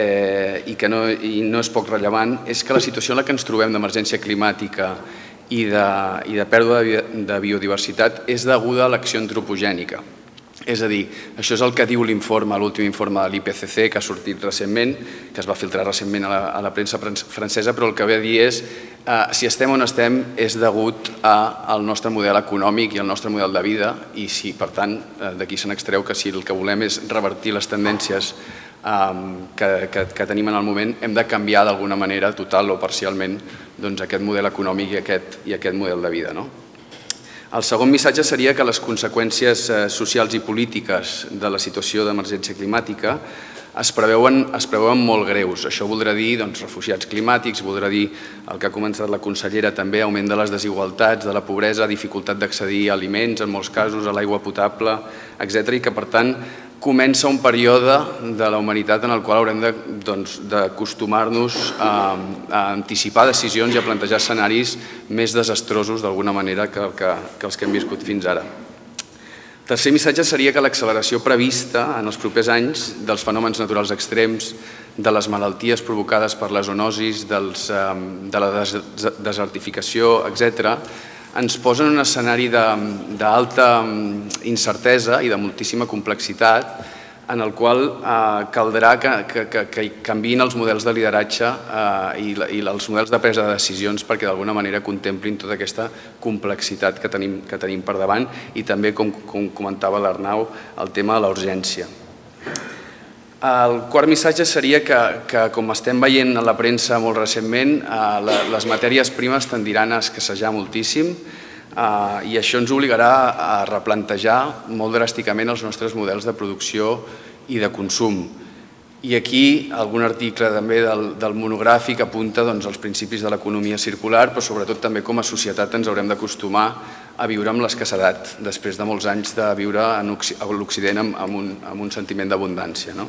eh, i que no, i no és poc rellevant és que la situació en la que ens trobem d'emergència climàtica i de, i de pèrdua de, de biodiversitat és deguda a l'acció antropogènica. És a dir, això és el que diu l'informe, l'últim informe de l'I P C C que ha sortit recentment, que es va filtrar recentment a la, a la premsa francesa, però el que ve a dir és eh, si estem on estem és degut a, al nostre model econòmic i al nostre model de vida i si, per tant, eh, d'aquí se n'extreu que si el que volem és revertir les tendències eh, que, que, que tenim en el moment, hem de canviar d'alguna manera, total o parcialment, doncs, aquest model econòmic i aquest, i aquest model de vida, no? El segon missatge seria que les conseqüències socials i polítiques de la situació d'emergència climàtica es preveuen, es preveuen molt greus. Això voldrà dir doncs, refugiats climàtics, voldrà dir el que ha començat la consellera també, augment de les desigualtats, de la pobresa, dificultat d'accedir a aliments, en molts casos, a l'aigua potable, etcètera, i que, per tant, comença un període de la humanitat en el qual haurem d'acostumar-nos a, a anticipar decisions i a plantejar escenaris més desastrosos d'alguna manera que, que, que els que hem viscut fins ara. El tercer missatge seria que l'acceleració prevista en els propers anys dels fenòmens naturals extrems, de les malalties provocades per les zoonosis, dels, de la desertificació, etcètera, ens posa en un escenari d'alta incertesa i de moltíssima complexitat en el qual eh, caldrà que, que, que, que canviïn els models de lideratge eh, i, i els models de presa de decisions perquè d'alguna manera contemplin tota aquesta complexitat que tenim, que tenim per davant i també, com, com comentava l'Arnau, el tema de la urgència. El quart missatge seria que, que com estem veient a la premsa molt recentment, eh, les matèries primes tendiran a escassejar moltíssim eh, i això ens obligarà a replantejar molt dràsticament els nostres models de producció i de consum. I aquí algun article també del, del monogràfic apunta doncs, els principis de l'economia circular, però sobretot també com a societat ens haurem d'acostumar a viure amb l'escassedat, després de molts anys de viure a l'Occident amb, amb, un, amb un sentiment d'abundància, no?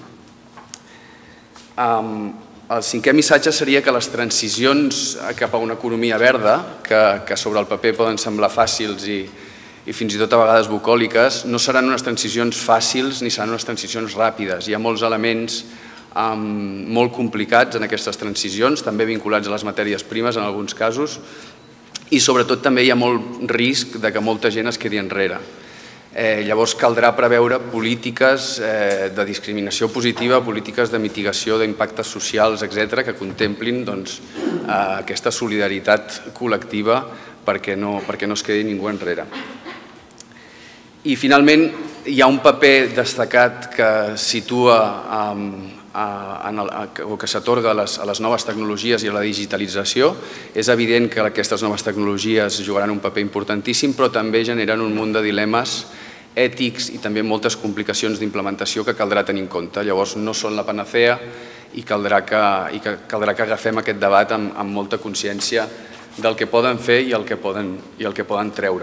Um, el cinquè missatge seria que les transicions cap a una economia verda, que, que sobre el paper poden semblar fàcils i, i fins i tot a vegades bucòliques, no seran unes transicions fàcils ni seran unes transicions ràpides. Hi ha molts elements um, molt complicats en aquestes transicions, també vinculats a les matèries primes en alguns casos, i sobretot també hi ha molt risc de que molta gent es quedi enrere. Eh, llavors caldrà preveure polítiques eh, de discriminació positiva, polítiques de mitigació d'impactes socials, etcètera, que contemplin doncs, eh, aquesta solidaritat col·lectiva perquè no, perquè no es quedi ningú enrere. I finalment hi ha un paper destacat que situa um, a, en el, a, o que s'atorga a, les, a les noves tecnologies i a la digitalització. És evident que aquestes noves tecnologies jugaran un paper importantíssim, però també generen un munt de dilemes ètics i també moltes complicacions d'implementació que caldrà tenir en compte. Llavors no són la panacea i caldrà que, i que, caldrà que agafem aquest debat amb, amb molta consciència del que poden fer i el que poden, i el que poden treure.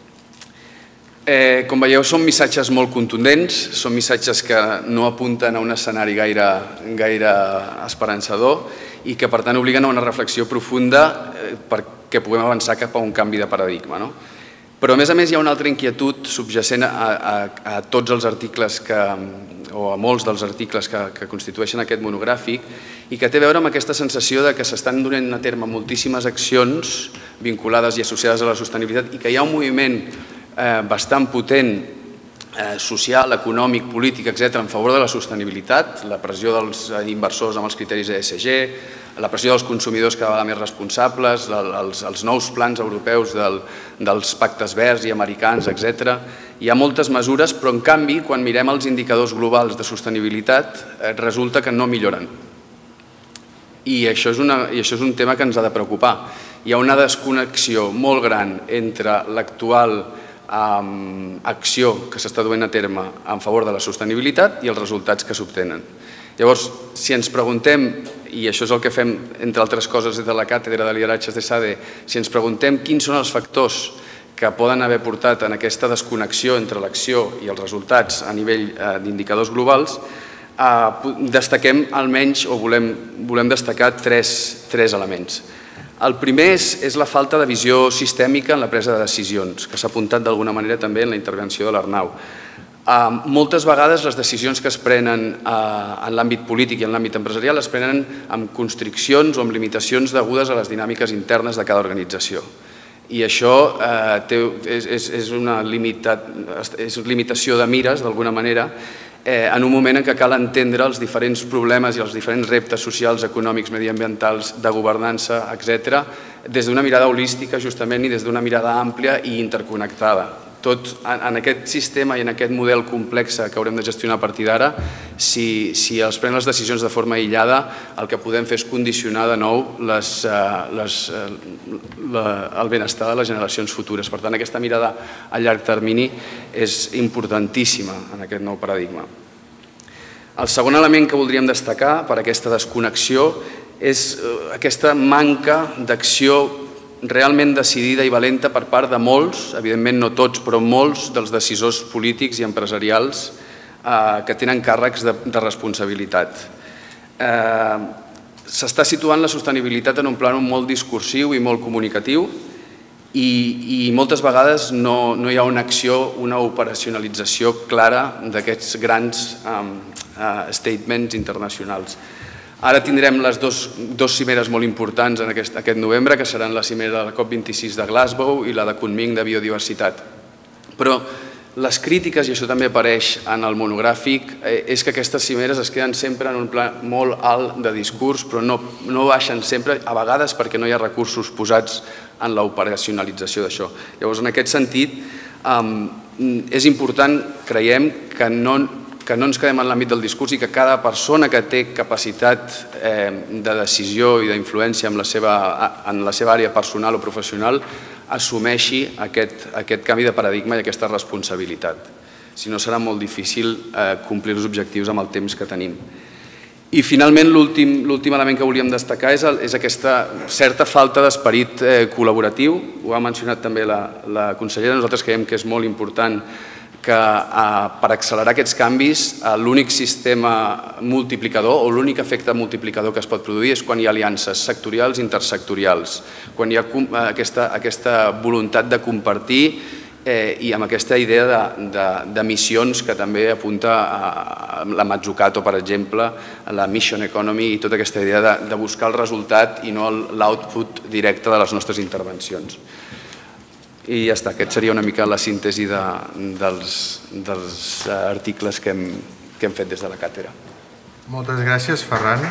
Eh, com veieu, són missatges molt contundents, són missatges que no apunten a un escenari gaire, gaire esperançador i que per tant obliguen a una reflexió profunda eh, perquè puguem avançar cap a un canvi de paradigma, no? Però a més a més hi ha una altra inquietud subjacent a, a, a tots els articles que, o a molts dels articles que, que constitueixen aquest monogràfic i que té a veure amb aquesta sensació de que s'estan donant a terme moltíssimes accions vinculades i associades a la sostenibilitat i que hi ha un moviment eh, bastant potent eh, social, econòmic, polític, etcètera, en favor de la sostenibilitat, la pressió dels inversors amb els criteris E S G, la pressió dels consumidors cada vegada més responsables, els, els nous plans europeus del, dels pactes verds i americans, etcètera. Hi ha moltes mesures, però en canvi, quan mirem els indicadors globals de sostenibilitat, eh, resulta que no milloren. I això, és una, I això és un tema que ens ha de preocupar. Hi ha una desconnexió molt gran entre l'actual um, acció que s'està duent a terme en favor de la sostenibilitat i els resultats que s'obtenen. Llavors, si ens preguntem, i això és el que fem, entre altres coses, des de la càtedra de lideratges de SADE, si ens preguntem quins són els factors que poden haver portat en aquesta desconnexió entre l'acció i els resultats a nivell d'indicadors globals, destaquem almenys o volem destacar tres elements. El primer és la falta de visió sistèmica en la presa de decisions, que s'ha apuntat d'alguna manera també en la intervenció de l'Arnau. Moltes vegades les decisions que es prenen en l'àmbit polític i en l'àmbit empresarial es prenen amb constriccions o amb limitacions degudes a les dinàmiques internes de cada organització. I això és una limitació de mires, d'alguna manera, en un moment en què cal entendre els diferents problemes i els diferents reptes socials, econòmics, mediambientals, de governança, etcètera, des d'una mirada holística, justament, i des d'una mirada àmplia i interconnectada. Tot en aquest sistema i en aquest model complex que haurem de gestionar a partir d'ara, si es prenen les decisions de forma aïllada, el que podem fer és condicionar de nou el benestar de les generacions futures. Per tant, aquesta mirada a llarg termini és importantíssima en aquest nou paradigma. El segon element que voldríem destacar per aquesta desconnexió és aquesta manca d'acció realment decidida i valenta per part de molts, evidentment no tots, però molts dels decisors polítics i empresarials que tenen càrrecs de responsabilitat. S'està situant la sostenibilitat en un plànol molt discursiu i molt comunicatiu i moltes vegades no hi ha una acció, una operacionalització clara d'aquests grans statements internacionals. Ara tindrem les dues cimeres molt importants aquest novembre, que seran la cimera de la COP vint-i-sis de Glasgow i la de Kunming de biodiversitat. Però les crítiques, i això també apareix en el monogràfic, és que aquestes cimeres es queden sempre en un pla molt alt de discurs, però no baixen sempre, a vegades perquè no hi ha recursos posats en l'operacionalització d'això. Llavors, en aquest sentit, és important, creiem, que no que no ens quedem en l'àmbit del discurs i que cada persona que té capacitat de decisió i d'influència en la seva àrea personal o professional assumeixi aquest canvi de paradigma i aquesta responsabilitat. Si no, serà molt difícil complir els objectius amb el temps que tenim. I finalment, l'últim element que volíem destacar és aquesta certa falta d'esperit col·laboratiu. Ho ha mencionat també la consellera. Nosaltres creiem que és molt important que per accelerar aquests canvis l'únic sistema multiplicador o l'únic efecte multiplicador que es pot produir és quan hi ha aliances sectorials i intersectorials, quan hi ha aquesta voluntat de compartir i amb aquesta idea de missions que també apunta la Mazzucato, per exemple, la mission economy i tota aquesta idea de buscar el resultat i no l'output directe de les nostres intervencions. I ja està, aquest seria una mica la síntesi dels articles que hem fet des de la càtedra. Moltes gràcies, Ferran.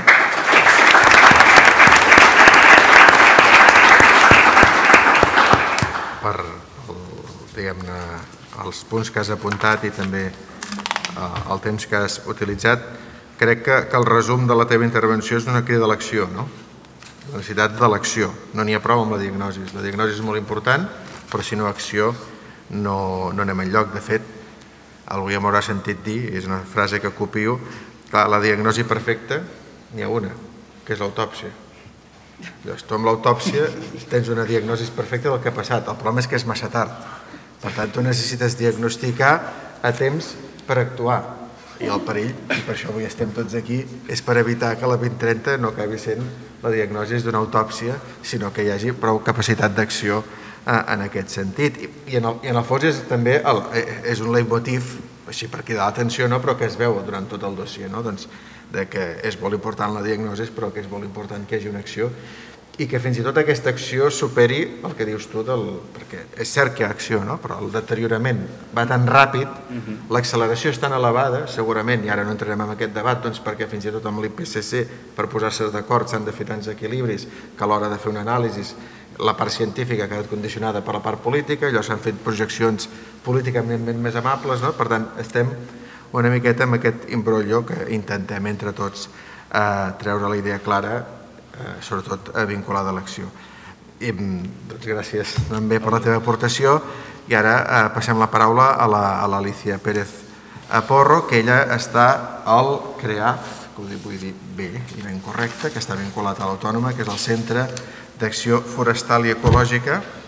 Per, diguem-ne, els punts que has apuntat i també el temps que has utilitzat, crec que el resum de la teva intervenció és una crida a l'acció, no? La necessitat de l'acció. No n'hi ha prou amb la diagnosi. La diagnosi és molt important, però si no acció no anem enlloc. De fet, algú ja m'haurà sentit dir, és una frase que copio, que la diagnosi perfecta n'hi ha una, que és l'autòpsia. Llavors, tu amb l'autòpsia tens una diagnosi perfecta del que ha passat. El problema és que és massa tard. Per tant, tu necessites diagnosticar a temps per actuar. I el perill, i per això avui estem tots aquí, és per evitar que la vint trenta no acabi sent la diagnosi d'una autòpsia, sinó que hi hagi prou capacitat d'acció en aquest sentit. I en el fons també és un leitmotiv, així per cridar l'atenció, però que es veu durant tot el dossier, que és molt important la diagnosi, però que és molt important que hi hagi una acció i que fins i tot aquesta acció superi el que dius tu, perquè és cert que hi ha acció, però el deteriorament va tan ràpid, l'acceleració és tan elevada, segurament, i ara no entrarem en aquest debat, perquè fins i tot amb l'I P C C, per posar-se d'acord, s'han de fer tants equilibris que a l'hora de fer un anàlisi la part científica ha quedat condicionada per la part política, allò s'han fet projeccions políticament més amables, per tant, estem una miqueta amb aquest imbroglio que intentem entre tots treure la idea clara, sobretot vinculada a l'acció. Doncs gràcies també per la teva aportació i ara passem la paraula a l'Alicia Pérez Porro, que ella està al CREAF, que ho vull dir bé i ben correcte, que està vinculat a l'Autònoma, que és el Centre d'Acció Forestal i Ecològica,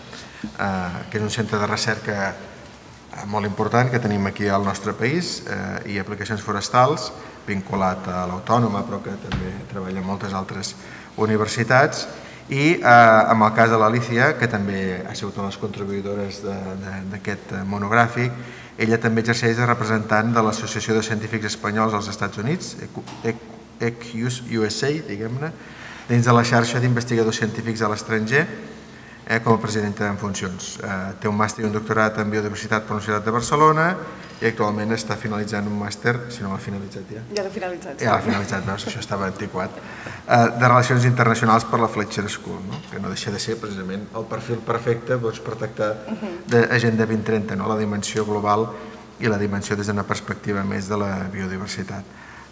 que és un centre de recerca molt important que tenim aquí al nostre país i aplicacions forestals, vinculat a l'Autònoma, però que també treballa en moltes altres universitats. I en el cas de l'Alícia, que també ha sigut una de les contribuïdores d'aquest monogràfic, ella també exerceix de representant de l'Associació de Científics Espanyols als Estats Units, E C U S A, diguem-ne, dins de la xarxa d'investigadors científics a l'estranger, com a presidenta en funcions. Té un màster i un doctorat en biodiversitat per la Universitat de Barcelona i actualment està finalitzant un màster, si no l'ha finalitzat ja. Ja l'ha finalitzat. Ja l'ha finalitzat, veus, això estava antiquat, de Relacions Internacionals per la Fletcher School, que no deixa de ser precisament el perfil perfecte per tractar d'Agenda vint trenta, la dimensió global i la dimensió des d'una perspectiva més de la biodiversitat.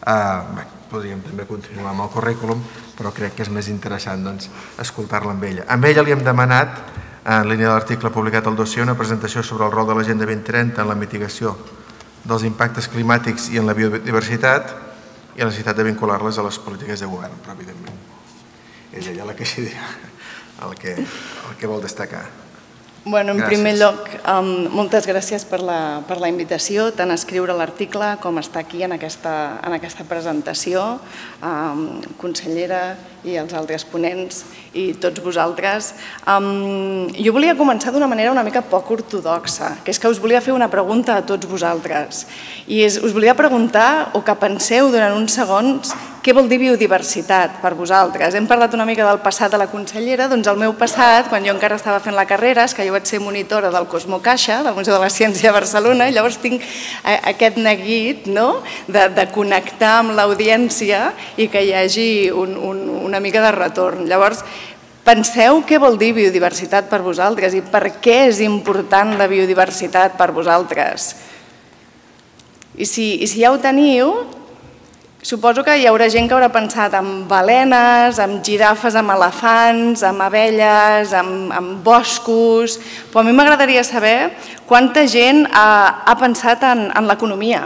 Podríem també continuar amb el currículum, però crec que és més interessant escoltar-la amb ella. Amb ella li hem demanat, en línia de l'article publicat al dossier, una presentació sobre el rol de l'Agenda vint trenta en la mitigació dels impactes climàtics i en la biodiversitat i la necessitat de vincular-les a les polítiques de govern, però evidentment és ella la que s'hi dirà el que vol destacar. Bueno, en primer lloc, moltes gràcies per la invitació, tant a escriure l'article com a estar aquí en aquesta presentació, consellera i els altres ponents i tots vosaltres. Jo volia començar d'una manera una mica poc ortodoxa, que és que us volia fer una pregunta a tots vosaltres. I us volia preguntar, o que penseu durant uns segons, què vol dir biodiversitat per vosaltres? Hem parlat una mica del passat de la consellera, doncs el meu passat, quan jo encara estava fent la carrera, és que jo vaig ser monitora del Cosmo Caixa, del Museu de la Ciència de Barcelona, i llavors tinc aquest neguit de connectar amb l'audiència i que hi hagi una mica de retorn. Llavors, penseu què vol dir biodiversitat per vosaltres i per què és important la biodiversitat per vosaltres. I si ja ho teniu, suposo que hi haurà gent que haurà pensat en balenes, en girafes, en elefants, en abelles, en boscos, però a mi m'agradaria saber quanta gent ha pensat en l'economia.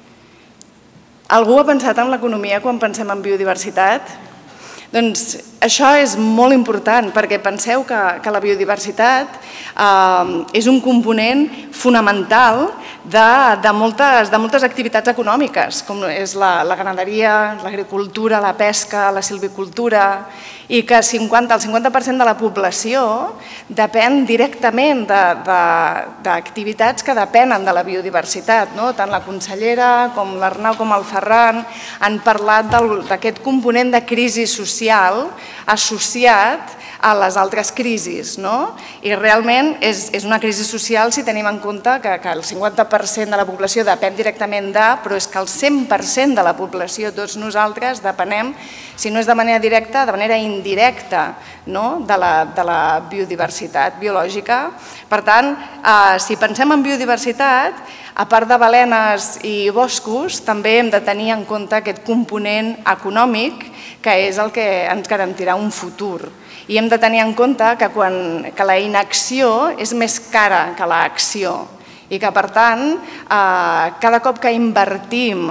Algú ha pensat en l'economia quan pensem en biodiversitat? Doncs això és molt important perquè penseu que la biodiversitat és un component fonamental de moltes activitats econòmiques, com és la ramaderia, l'agricultura, la pesca, la silvicultura, i que el cinquanta per cent de la població depèn directament d'activitats que depenen de la biodiversitat. Tant la consellera com l'Arnau com el Ferran han parlat d'aquest component de crisi social associat a les altres crisis. I realment és una crisi social si tenim en compte que el cinquanta per cent de la població depèn directament de, però és que el cent per cent de la població, tots nosaltres, depenem, si no és de manera directa, de manera indirecta de la biodiversitat biològica. Per tant, si pensem en biodiversitat, a part de balenes i boscos, també hem de tenir en compte aquest component econòmic que és el que ens garantirà un futur. I hem de tenir en compte que la inacció és més cara que l'acció i que, per tant, cada cop que invertim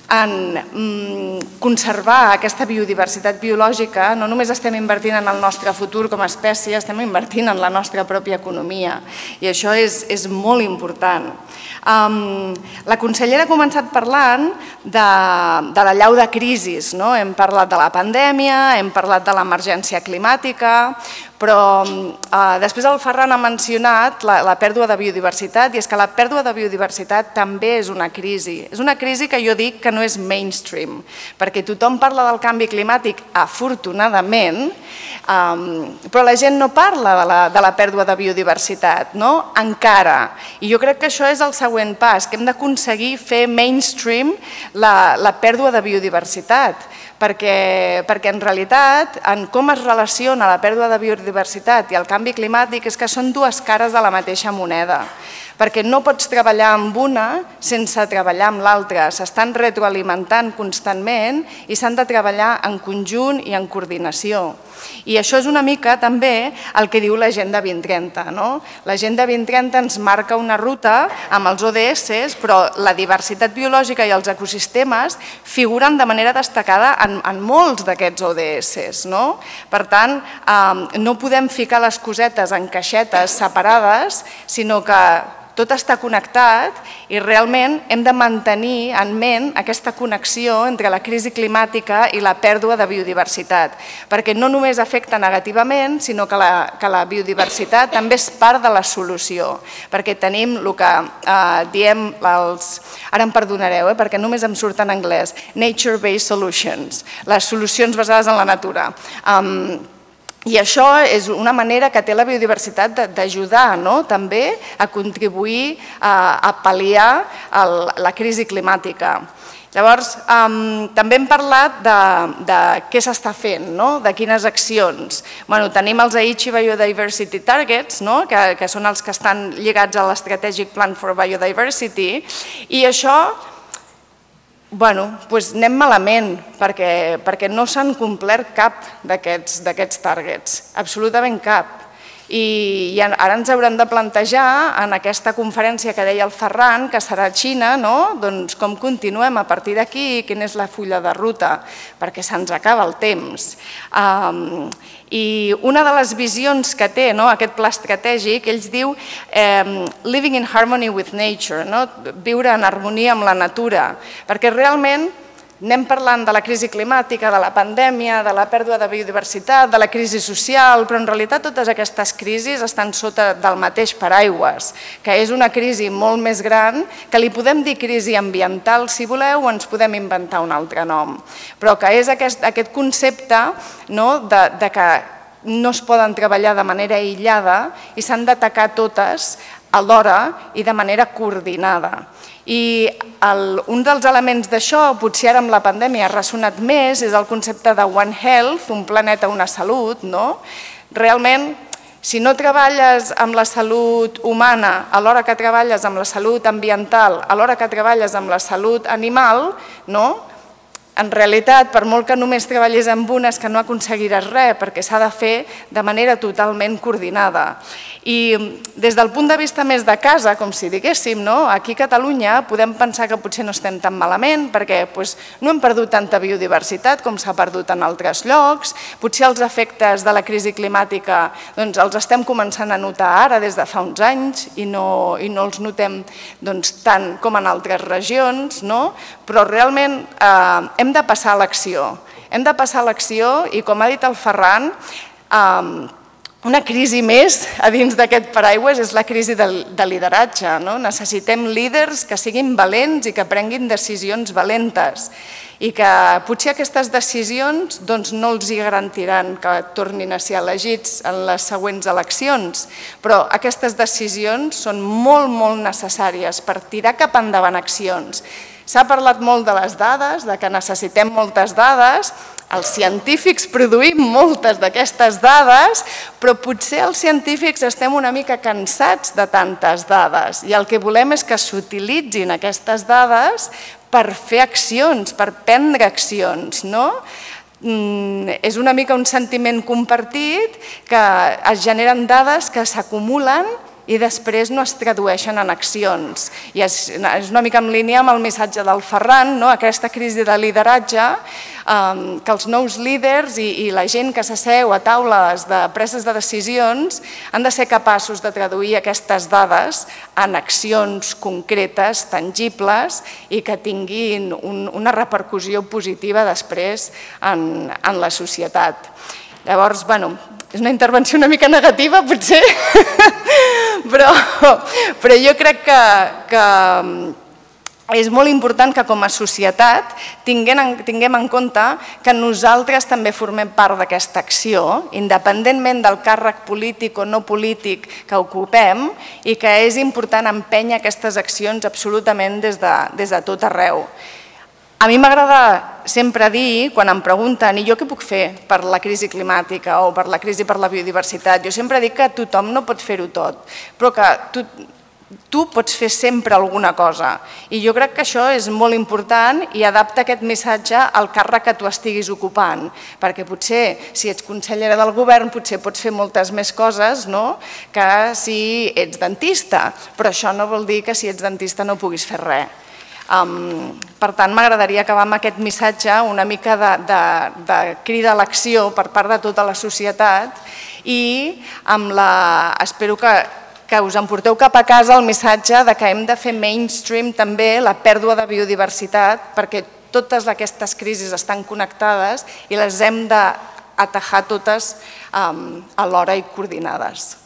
en conservar aquesta biodiversitat biològica, no només estem invertint en el nostre futur com a espècie, estem invertint en la nostra pròpia economia. I això és molt important. La consellera ha començat parlant de l'allau de crisis. Hem parlat de la pandèmia, hem parlat de l'emergència climàtica, però després el Ferran ha mencionat la pèrdua de biodiversitat i és que la pèrdua de biodiversitat també és una crisi. És una crisi que jo dic que no és mainstream, perquè tothom parla del canvi climàtic, afortunadament, però la gent no parla de la pèrdua de biodiversitat, encara. I jo crec que això és el següent pas, que hem d'aconseguir fer mainstream la pèrdua de biodiversitat, perquè en realitat en com es relaciona la pèrdua de biodiversitat i el canvi climàtic és que són dues cares de la mateixa moneda. perquè no pots treballar amb una sense treballar amb l'altra. S'estan retroalimentant constantment i s'han de treballar en conjunt i en coordinació. I això és una mica també el que diu l'Agenda vint trenta. L'Agenda vint trenta ens marca una ruta amb els O D S, però la diversitat biològica i els ecosistemes figuren de manera destacada en molts d'aquests O D S. Per tant, no podem ficar les cosetes en caixetes separades, sinó que tot està connectat i realment hem de mantenir en ment aquesta connexió entre la crisi climàtica i la pèrdua de biodiversitat, perquè no només afecta negativament, sinó que la biodiversitat també és part de la solució, perquè tenim el que diem, ara em perdonareu perquè només em surt en anglès, nature-based solutions, les solucions basades en la natura. I això és una manera que té la biodiversitat d'ajudar també a contribuir a pal·liar la crisi climàtica. Llavors, també hem parlat de què s'està fent, de quines accions. Tenim els Aichi Biodiversity Targets, que són els que estan lligats a l'Strategic Plan for Biodiversity, i això anem malament perquè no s'han complert cap d'aquests targets, absolutament cap. I ara ens haurem de plantejar en aquesta conferència que deia el Ferran, que serà a Xina, com continuem a partir d'aquí, quina és la fulla de ruta, perquè se'ns acaba el temps. I una de les visions que té aquest pla estratègic, ells diu living in harmony with nature, viure en harmonia amb la natura, perquè realment anem parlant de la crisi climàtica, de la pandèmia, de la pèrdua de biodiversitat, de la crisi social, però en realitat totes aquestes crisis estan sota del mateix paraigües, que és una crisi molt més gran, que li podem dir crisi ambiental si voleu o ens podem inventar un altre nom, però que és aquest concepte de que no es poden treballar de manera aïllada i s'han d'atacar totes alhora i de manera coordinada. I un dels elements d'això, potser ara amb la pandèmia ha ressonat més, és el concepte de One Health, un planeta, una salut. Realment, si no treballes amb la salut humana alhora que treballes amb la salut ambiental, alhora que treballes amb la salut animal, en realitat, per molt que només treballis amb una, és que no aconseguiràs res, perquè s'ha de fer de manera totalment coordinada. I des del punt de vista més de casa, com si diguéssim, aquí a Catalunya podem pensar que potser no estem tan malament perquè no hem perdut tanta biodiversitat com s'ha perdut en altres llocs, potser els efectes de la crisi climàtica els estem començant a notar ara des de fa uns anys i no els notem tant com en altres regions, però realment hem de passar a l'acció. Hem de passar a l'acció i, com ha dit el Ferran, una crisi més a dins d'aquest paraigües és la crisi de lideratge. Necessitem líders que siguin valents i que prenguin decisions valentes i que potser aquestes decisions no els garantiran que tornin a ser elegits en les següents eleccions, però aquestes decisions són molt, molt necessàries per tirar cap endavant accions. S'ha parlat molt de les dades, de que necessitem moltes dades, els científics produïm moltes d'aquestes dades, però potser els científics estem una mica cansats de tantes dades i el que volem és que s'utilitzin aquestes dades per fer accions, per prendre accions. És una mica un sentiment compartit que es generen dades que s'acumulen i després no es tradueixen en accions. I és una mica en línia amb el missatge del Ferran, aquesta crisi de lideratge, que els nous líders i la gent que s'asseu a taules de preses de decisions han de ser capaços de traduir aquestes dades en accions concretes, tangibles i que tinguin una repercussió positiva després en la societat. Llavors, bueno, és una intervenció una mica negativa, potser, però jo crec que és molt important que com a societat tinguem en compte que nosaltres també formem part d'aquesta acció, independentment del càrrec polític o no polític que ocupem, i que és important empènyer aquestes accions absolutament des de tot arreu. A mi m'agrada sempre dir, quan em pregunten, i jo què puc fer per la crisi climàtica o per la crisi per la biodiversitat, jo sempre dic que tothom no pot fer-ho tot, però que tu pots fer sempre alguna cosa. I jo crec que això és molt important i adapta aquest missatge al càrrec que tu estiguis ocupant, perquè potser, si ets consellera del govern, potser pots fer moltes més coses que si ets dentista, però això no vol dir que si ets dentista no puguis fer res. Per tant, m'agradaria acabar amb aquest missatge, una mica de crida a l'acció per part de tota la societat i espero que que us emporteu cap a casa el missatge que hem de fer mainstream també la pèrdua de biodiversitat, perquè totes aquestes crisis estan connectades i les hem d'atajar totes alhora i coordinades.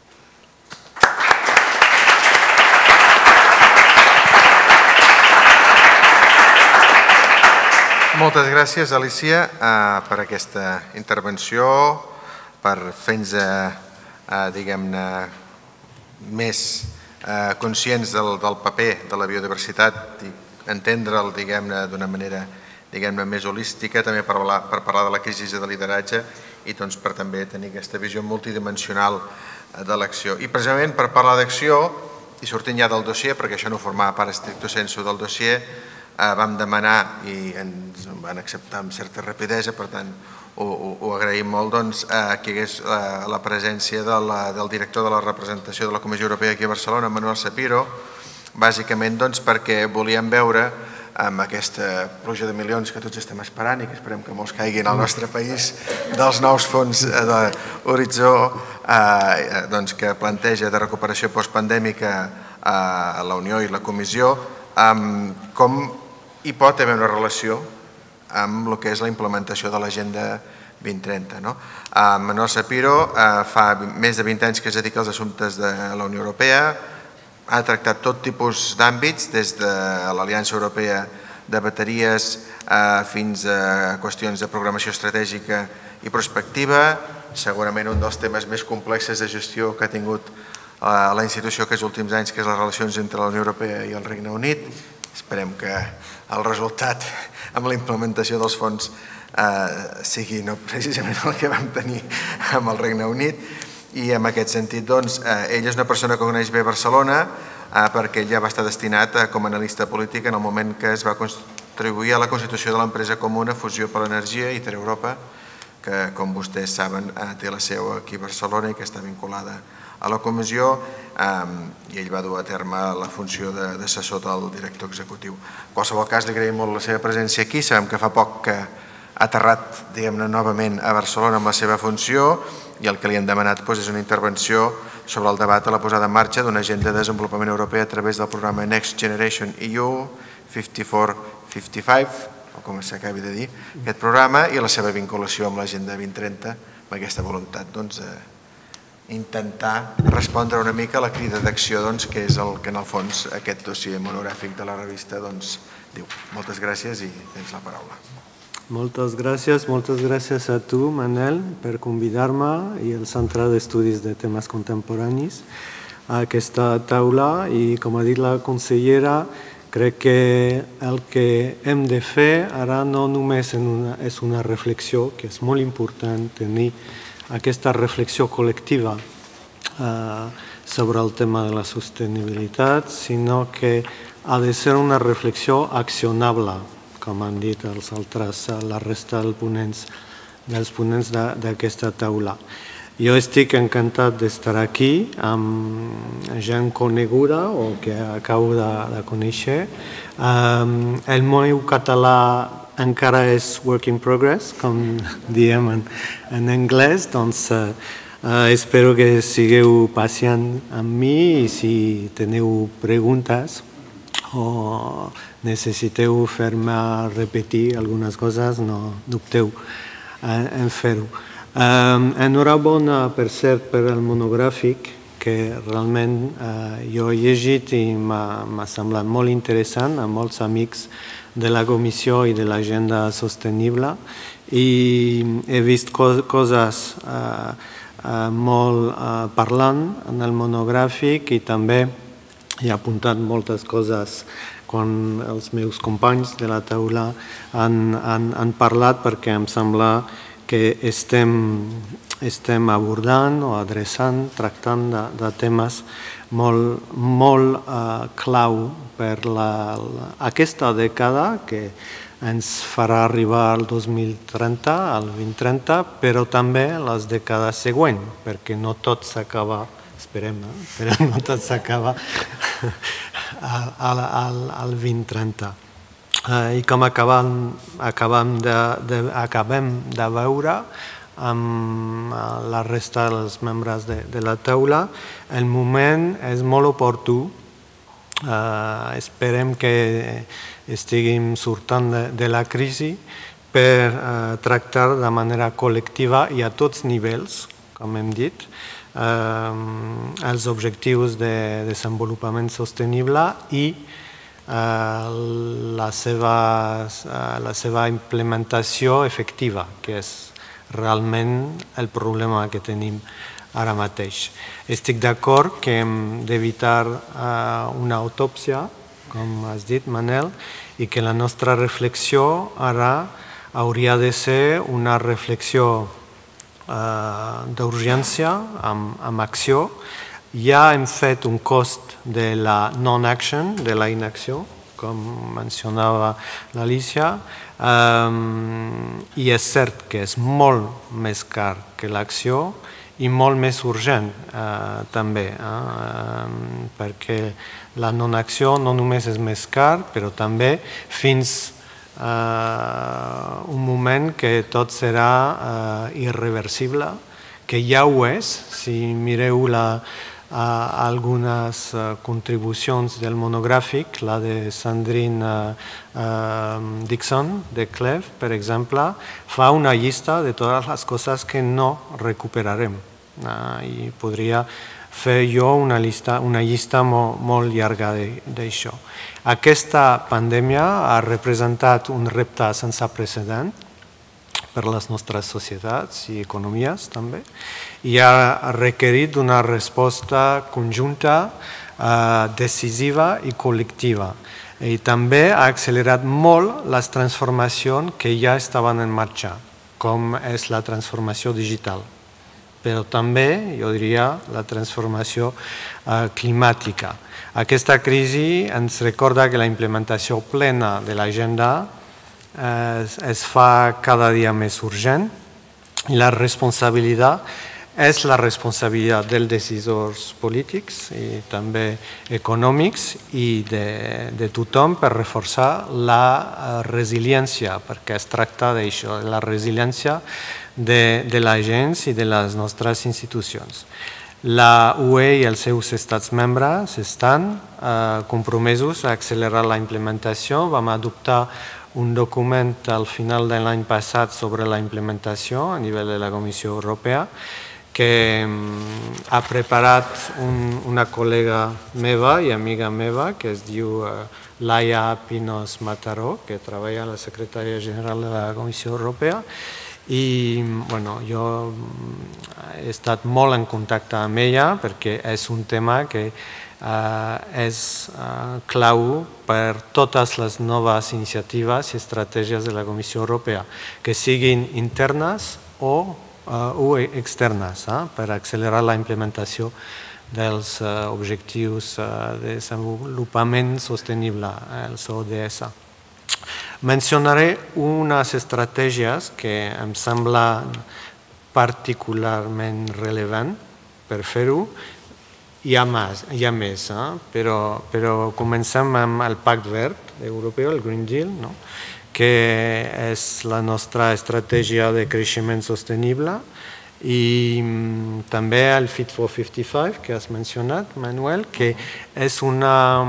Moltes gràcies, Alícia, per aquesta intervenció, per fer-nos, diguem-ne, més conscients del paper de la biodiversitat i entendre'l d'una manera més holística, també per parlar de la crisi de lideratge i per també tenir aquesta visió multidimensional de l'acció. I precisament per parlar d'acció, i sortint ja del dossier, perquè això no formava part estricto sensu del dossier, vam demanar i ens van acceptar amb certa rapidesa, per tant ho agraïm molt, que hi hagués la presència del director de la representació de la Comissió Europea aquí a Barcelona, Manuel Sapiro, bàsicament perquè volíem veure amb aquesta pluja de milions que tots estem esperant i que esperem que molts caiguin al nostre país dels nous fons d'Horitzó que planteja de recuperació postpandèmica a la Unió i la Comissió, com hi pot haver una relació amb el que és la implementació de l'Agenda vint trenta. Manuel Sapiro fa més de vint anys que es dedica als assumptes de la Unió Europea, ha tractat tot tipus d'àmbits, des de l'Aliança Europea de Bateries fins a qüestions de programació estratègica i prospectiva, segurament un dels temes més complexes de gestió que ha tingut la institució aquests últims anys, que és les relacions entre la Unió Europea i el Regne Unit. Esperem que el resultat amb la implementació dels fons sigui no precisament el que vam tenir amb el Regne Unit. I en aquest sentit, doncs, ell és una persona que coneix bé Barcelona perquè ell ja va estar destinat com a analista polític en el moment que es va contribuir a la constitució de l'empresa comuna Fusió per l'Energia i Tereuropa, que, com vostès saben, té la seu aquí a Barcelona i que està vinculada a la comissió, i ell va dur a terme la funció d'assessor del director executiu. En qualsevol cas, li agraïm molt la seva presència aquí. Sabem que fa poc que ha aterrat, diguem-ne, novament a Barcelona amb la seva funció i el que li han demanat és una intervenció sobre el debat a la posada en marxa d'una agenda de desenvolupament europea a través del programa Next Generation E U cinquanta-quatre cinquanta-cinc, o com s'acabi de dir, aquest programa, i la seva vinculació amb l'Agenda vint trenta, amb aquesta voluntat d'intentar respondre una mica a la crida d'acció, que és el que en el fons aquest dossier monogràfic de la revista diu. Moltes gràcies i tens la paraula. Moltes gràcies, moltes gràcies a tu, Manel, per convidar-me i el Centre d'Estudis de Temes Contemporanis a aquesta taula i, com ha dit la consellera, crec que el que hem de fer ara no només és una reflexió, que és molt important tenir aquesta reflexió col·lectiva sobre el tema de la sostenibilitat, sinó que ha de ser una reflexió accionable, com han dit els altres, la resta dels ponents d'aquesta taula. Jo estic encantat d'estar aquí amb gent coneguda o que acabo de conèixer. El meu català encara és work in progress, com diem en anglès, doncs espero que sigueu pacients amb mi i si teniu preguntes o necessiteu fer-me repetir algunes coses, no dubteu en fer-ho. Enhorabona, per cert, per el monogràfic, que realment jo he llegit i m'ha semblat molt interessant, amb molts amics de la Comissió i de l'Agenda Sostenible, i he vist coses molt parlant en el monogràfic i també he apuntat moltes coses quan els meus companys de la taula han parlat, perquè em sembla que estem abordant o adreçant, tractant de temes molt, molt uh, clau per la, la, aquesta dècada que ens farà arribar al dos mil trenta, al vint trenta, però també les dècades següents, perquè no tot s'acaba, esperem, eh? però no tot s'acaba al, al, al, al vint trenta. Uh, I com acabem, acabem, de, de, acabem de veure amb la resta dels membres de, de la taula, el moment és molt oportú. Uh, esperem que estiguem sortant de, de la crisi per uh, tractar de manera col·lectiva i a tots nivells, com hem dit, uh, els objectius de desenvolupament sostenible i uh, la, seva, uh, la seva implementació efectiva, que és realment el problema que tenim ara mateix. Estic d'acord que hem d'evitar uh, una autòpsia, com has dit, Manel, i que la nostra reflexió ara hauria de ser una reflexió uh, d'urgència, amb, amb acció. Ja hem fet un cost de la non-action, de la inacció, com mencionava l'Alicia, um, i és cert que és molt més car que l'acció, i molt més urgent eh, també, eh, perquè la non-acció no només és més car, però també fins eh, un moment que tot serà eh, irreversible, que ja ho és. Si mireu la, eh, algunes eh, contribucions del monogràfic, la de Sandrine eh, eh, Dixon, de C L E F, per exemple, fa una llista de totes les coses que no recuperarem. Uh, i podria fer jo una llista, una llista molt, molt llarga d'això. Aquesta pandèmia ha representat un repte sense precedent per les nostres societats i economies també, i ha requerit una resposta conjunta, uh, decisiva i col·lectiva. I també ha accelerat molt les transformacions que ja estaven en marxa, com és la transformació digital, però també, jo diria, la transformació eh, climàtica. Aquesta crisi ens recorda que la implementació plena de l'agenda eh, es fa cada dia més urgent i la responsabilitat és la responsabilitat dels decisors polítics i també econòmics i de, de tothom per reforçar la resiliència, perquè es tracta d'això, la resiliència de, de la gent i de les nostres institucions. La U E i els seus estats membres estan eh, compromesos a accelerar la implementació. Vam adoptar un document al final de l'any passat sobre la implementació a nivell de la Comissió Europea que ha preparat un, una col·lega meva i amiga meva que es diu uh, Laia Pinos Mataró, que treballa a la Secretaria General de la Comissió Europea. I bueno, jo he estat molt en contacte amb ella perquè és un tema que uh, és uh, clau per totes les noves iniciatives i estratègies de la Comissió Europea, que siguin internes o Uh, o externes, eh, per accelerar la implementació dels uh, objectius uh, de desenvolupament sostenible, els O D S. Mencionaré unes estratègies que em sembla particularment rellevant per fer-ho. Hi ha més, hi ha més eh? però, però comencem amb el Pacte Verd europeu, el Green Deal, no? que és la nostra estratègia de creixement sostenible, i també el Fit for cinquanta-cinc, que has mencionat, Manuel, que és una,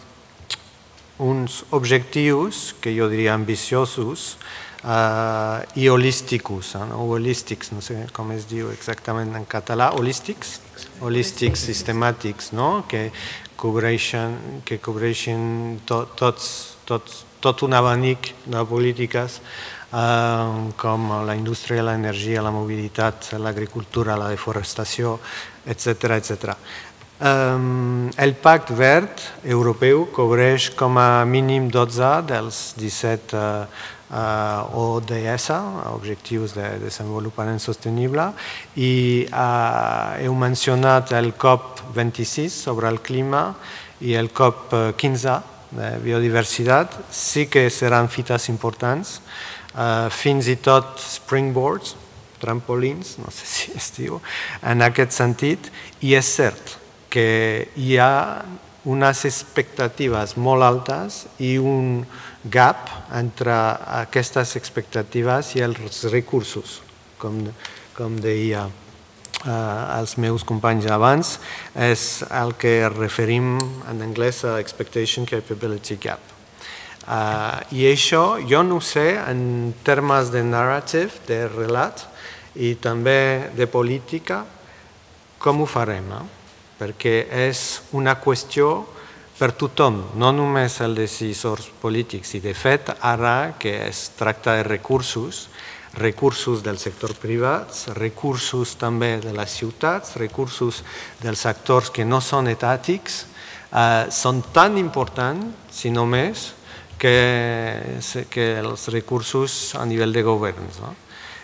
uns objectius que jo diria ambiciosos uh, i holísticos, eh? no? holístics, no sé com es diu exactament en català, holístics, holístics sistemàtics, no? que cobreixen, que cobreixen to, tots, tots tot un abanic de polítiques eh, com la indústria, l'energia, la mobilitat, l'agricultura, la deforestació, etcètera etcètera. El Pacte Verd Europeu cobreix com a mínim dotze dels disset O D S, Objectius de Desenvolupament Sostenible, i heu mencionat el COP vint-i-sis sobre el clima i el COP quinze de biodiversitat. Sí que seran fites importants, fins i tot springboards, trampolins, no sé si es diu, en aquest sentit, i és cert que hi ha unes expectatives molt altes i un gap entre aquestes expectatives i els recursos, com, com deia uh, els meus companys abans, és el que referim en anglès a expectation capability gap. Uh, I això jo no sé en termes de narrative, de relat, i també de política, com ho farem, no? Perquè és una qüestió per tothom, no només els decisors polítics. I de fet, ara que es tracta de recursos, recursos del sector privat, recursos també de les ciutats, recursos dels actors que no són etàtics, eh, són tan importants, si no més, que, que els recursos a nivell de governs, no?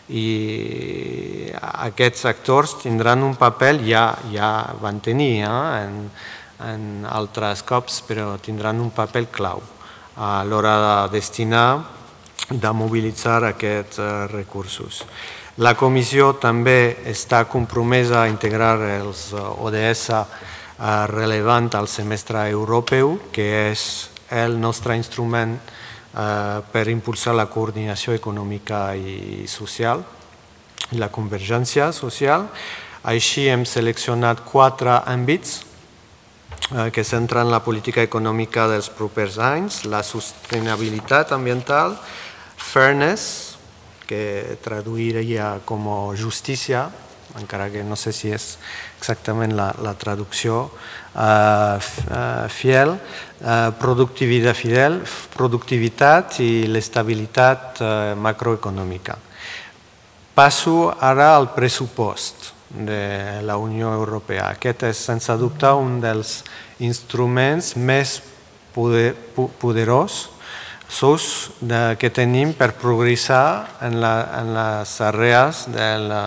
I aquests actors tindran un paper, ja, ja van tenir eh, en, en altres cops, però tindran un paper clau a l'hora de destinar, de mobilitzar aquests eh, recursos. La Comissió també està compromesa a integrar els O D S eh, relevant al semestre europeu, que és el nostre instrument per impulsar la coordinació econòmica i social i la convergència social. Així hem seleccionat quatre àmbits que centren la política econòmica dels propers anys: la sostenibilitat ambiental, fairness, que traduiria com justícia, encara que no sé si és exactament la, la traducció, uh, uh, fiel, uh, productivitat fidel, productivitat i l'estabilitat uh, macroeconòmica. Passo ara al pressupost de la Unió Europea. Aquest és, sense dubte, un dels instruments més poder, poderosos que tenim per progressar en, la, en les àrees de la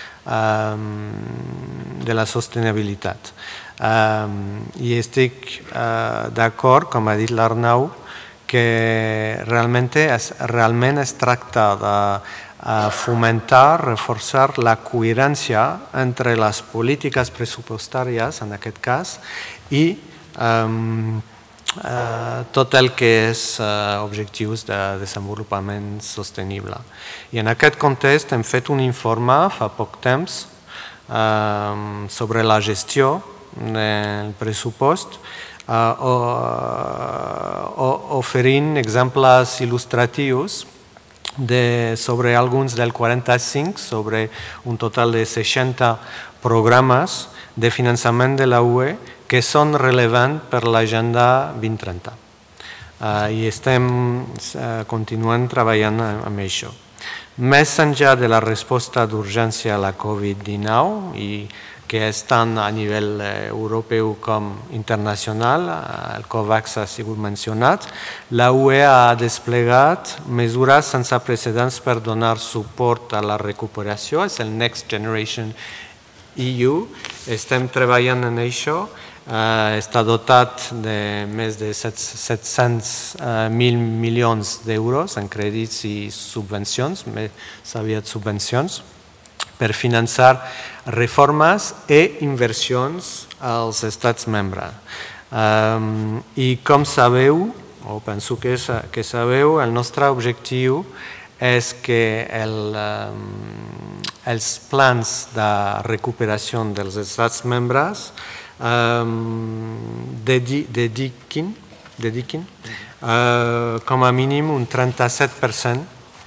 de la sostenibilitat. I estic d'acord, com ha dit l'Arnau, que realment es, realment es tracta de fomentar, reforçar la coherència entre les polítiques pressupostàries, en aquest cas, i um, Uh, tot el que és uh, objectius de desenvolupament sostenible. I en aquest context hem fet un informe fa poc temps uh, sobre la gestió del pressupost, uh, o, o, oferint exemples il·lustratius de, sobre alguns del quaranta-cinc, sobre un total de seixanta programes de finançament de la U E que són relevants per l'agenda vint trenta. Uh, I estem uh, continuant treballant amb això. Més enllà de la resposta d'urgència a la Covid dinou, i que és tant a nivell europeu com internacional, el COVAX ha sigut mencionat, la U E ha desplegat mesures sense precedents per donar suport a la recuperació, és el Next Generation E U, estem treballant en això. Uh, està dotat de més de set-cents mil milions d'euros en crèdits i subvencions, més aviat subvencions, per finançar reformes i inversions als estats membres. Um, I com sabeu, o penso que, que sabeu, el nostre objectiu és que el, um, els plans de recuperació dels estats membres Um, dediquin, dediquin uh, com a mínim un trenta-set per cent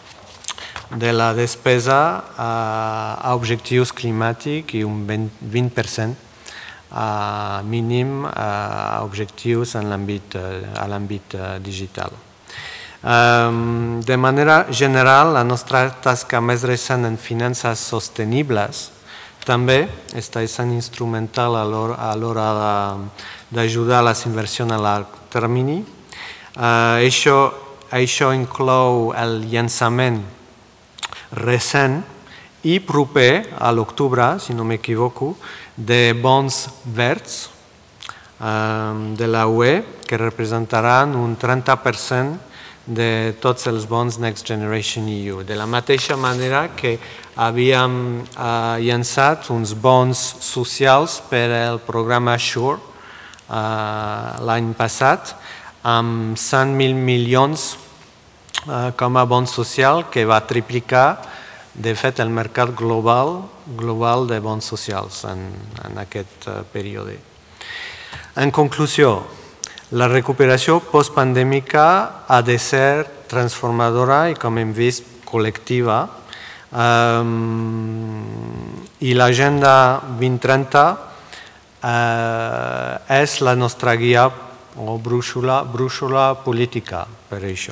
de la despesa a, a objectius climàtics i un vint per cent a mínim a objectius en l'àmbit a l'àmbit digital. Um, de manera general, la nostra tasca més recent en finances sostenibles també està sent instrumental a l'hora d'ajudar a les inversions a llarg termini. Això, això inclou el llançament recent i proper a l'octubre, si no m'equivoco, de bons verds de la U E que representaran un trenta per cent de tots els bons Next Generation E U. De la mateixa manera que havíem llançat uns bons socials per al programa SURE l'any passat amb cent mil milions com a bons social que va triplicar de fet el mercat global, global de bons socials en, en aquest període. En conclusió, la recuperació postpandèmica ha de ser transformadora i, com hem vist, col·lectiva. I l'Agenda vint trenta és la nostra guia o brúixola política per això.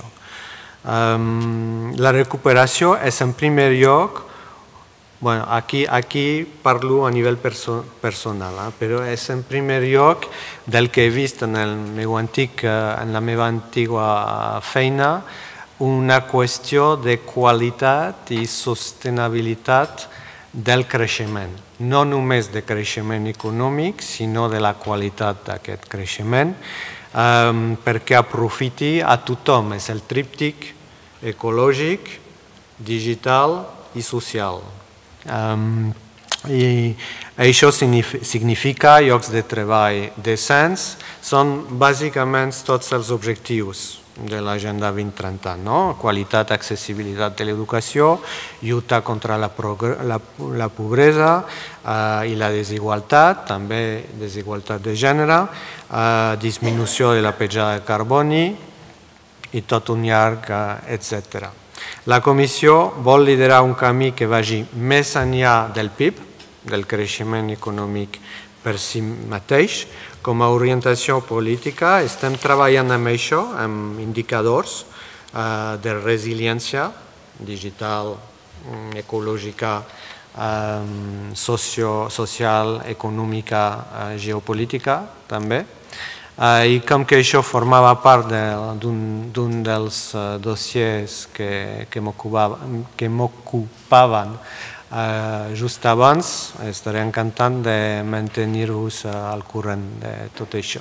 La recuperació és en primer lloc, bueno, aquí, aquí parlo a nivell perso personal, eh? però és en primer lloc del que he vist en, el meu antic, en la meva antiga feina, una qüestió de qualitat i sostenibilitat del creixement. No només de creixement econòmic, sinó de la qualitat d'aquest creixement, eh, perquè aprofiti a tothom. És el tríptic ecològic, digital i social. Um, i això significa llocs de treball decents, són bàsicament tots els objectius de l'Agenda vint trenta, no? Qualitat, accessibilitat de l'educació, lluita contra la, la, la pobresa eh, i la desigualtat, també desigualtat de gènere, eh, disminució de la petjada de carboni i tot un llarg, eh, etcètera. La Comissió vol liderar un camí que vagi més enllà del P I B, del creixement econòmic per si mateix. Com a orientació política estem treballant amb això, amb indicadors eh, de resiliència digital, ecològica, eh, socio, social, econòmica, eh, geopolítica també. I com que això formava part d'un dels dossiers que, que m'ocupaven just abans, estaré encantat de mantenir-vos al corrent de tot això.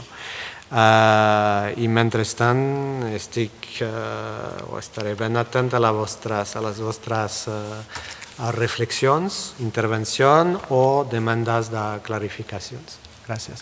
I mentrestant estic, o estaré ben atent a, vostres, a les vostres reflexions, intervencions o demandes de clarificacions. Gràcies.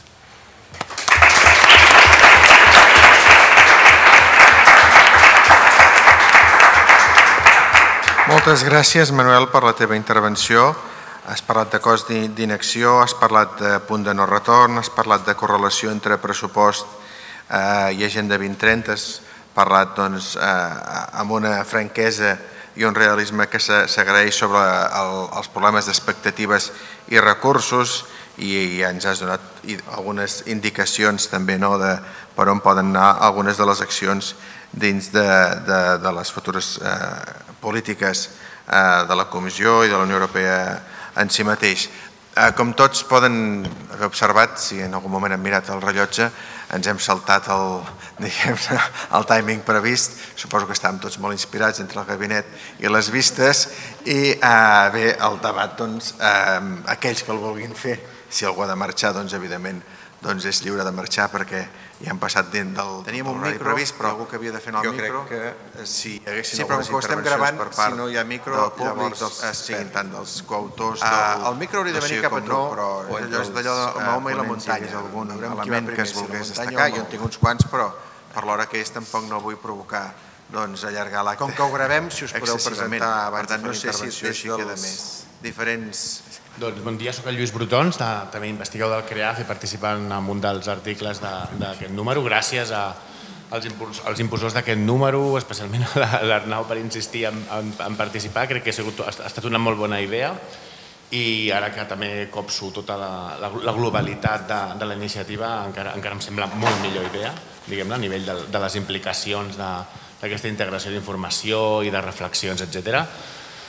Moltes gràcies, Manuel, per la teva intervenció. Has parlat de cost d'inacció, has parlat de punt de no retorn, has parlat de correlació entre pressupost i Agenda vint trenta, has parlat amb una franquesa i un realisme que s'agraeix sobre els problemes d'expectatives i recursos i ens has donat algunes indicacions també de per on poden anar algunes de les accions dins de les futures polítiques de la Comissió i de la Unió Europea en si mateix. Com tots poden haver observat, si en algun moment hem mirat el rellotge, ens hem saltat el timing previst. Suposo que estàvem tots molt inspirats entre el gabinet i les vistes. I bé, el debat, aquells que el vulguin fer, si algú ha de marxar, doncs evidentment és lliure de marxar perquè ja han passat dins del horari previst, però algú que havia de fer el micro, jo crec que si hi haguessin algunes intervencions per part del públic, siguin tant dels coautors... El micro hauria de venir cap a tu, però allò és d'allò de Mahoma i la muntanya, algun element que es volgués destacar. Jo en tinc uns quants, però per l'hora que és tampoc no vull provocar allargar l'acte. Com que ho gravem, si us podeu presentar abans de fer una intervenció així queda més. Diferents... Doncs bon dia, soc el Lluís Brutons, també investigador del CREAF i participant en un dels articles d'aquest número. Gràcies als impulsors d'aquest número, especialment a l'Arnau per insistir en participar. Crec que ha estat una molt bona idea i ara que també copso tota la globalitat de la iniciativa encara em sembla molt millor idea, diguem-ne, a nivell de les implicacions d'aquesta integració d'informació i de reflexions, etcètera.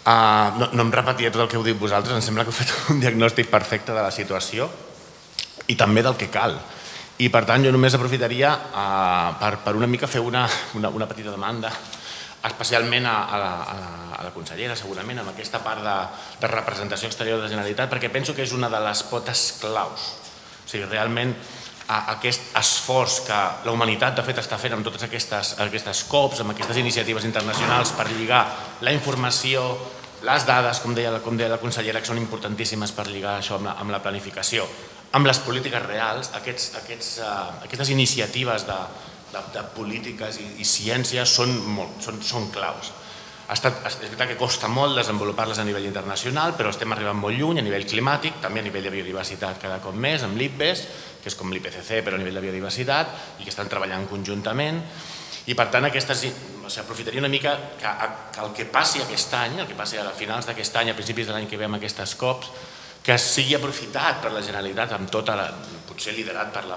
No em repetiré tot el que heu dit vosaltres, em sembla que heu fet un diagnòstic perfecte de la situació i també del que cal. I per tant jo només aprofitaria per una mica fer una petita demanda, especialment a la consellera, segurament, amb aquesta part de representació exterior de la Generalitat, perquè penso que és una de les potes claus. O sigui, realment aquest esforç que la humanitat de fet està fent amb totes aquestes COPs, amb aquestes iniciatives internacionals per lligar la informació, les dades, com deia la consellera, que són importantíssimes per lligar això amb la planificació, amb les polítiques reals, aquestes iniciatives de polítiques i ciència són claus. És veritat que costa molt desenvolupar-les a nivell internacional, però estem arribant molt lluny a nivell climàtic, també a nivell de biodiversitat cada cop més, amb l'I P B E S, que és com l'I P C C però a nivell de biodiversitat, i que estan treballant conjuntament. I per tant, aprofitaria una mica que el que passi aquest any, el que passi a finals d'aquest any, a principis de l'any que ve amb aquestes COPs, que sigui aprofitat per la Generalitat, amb tota la, potser liderat per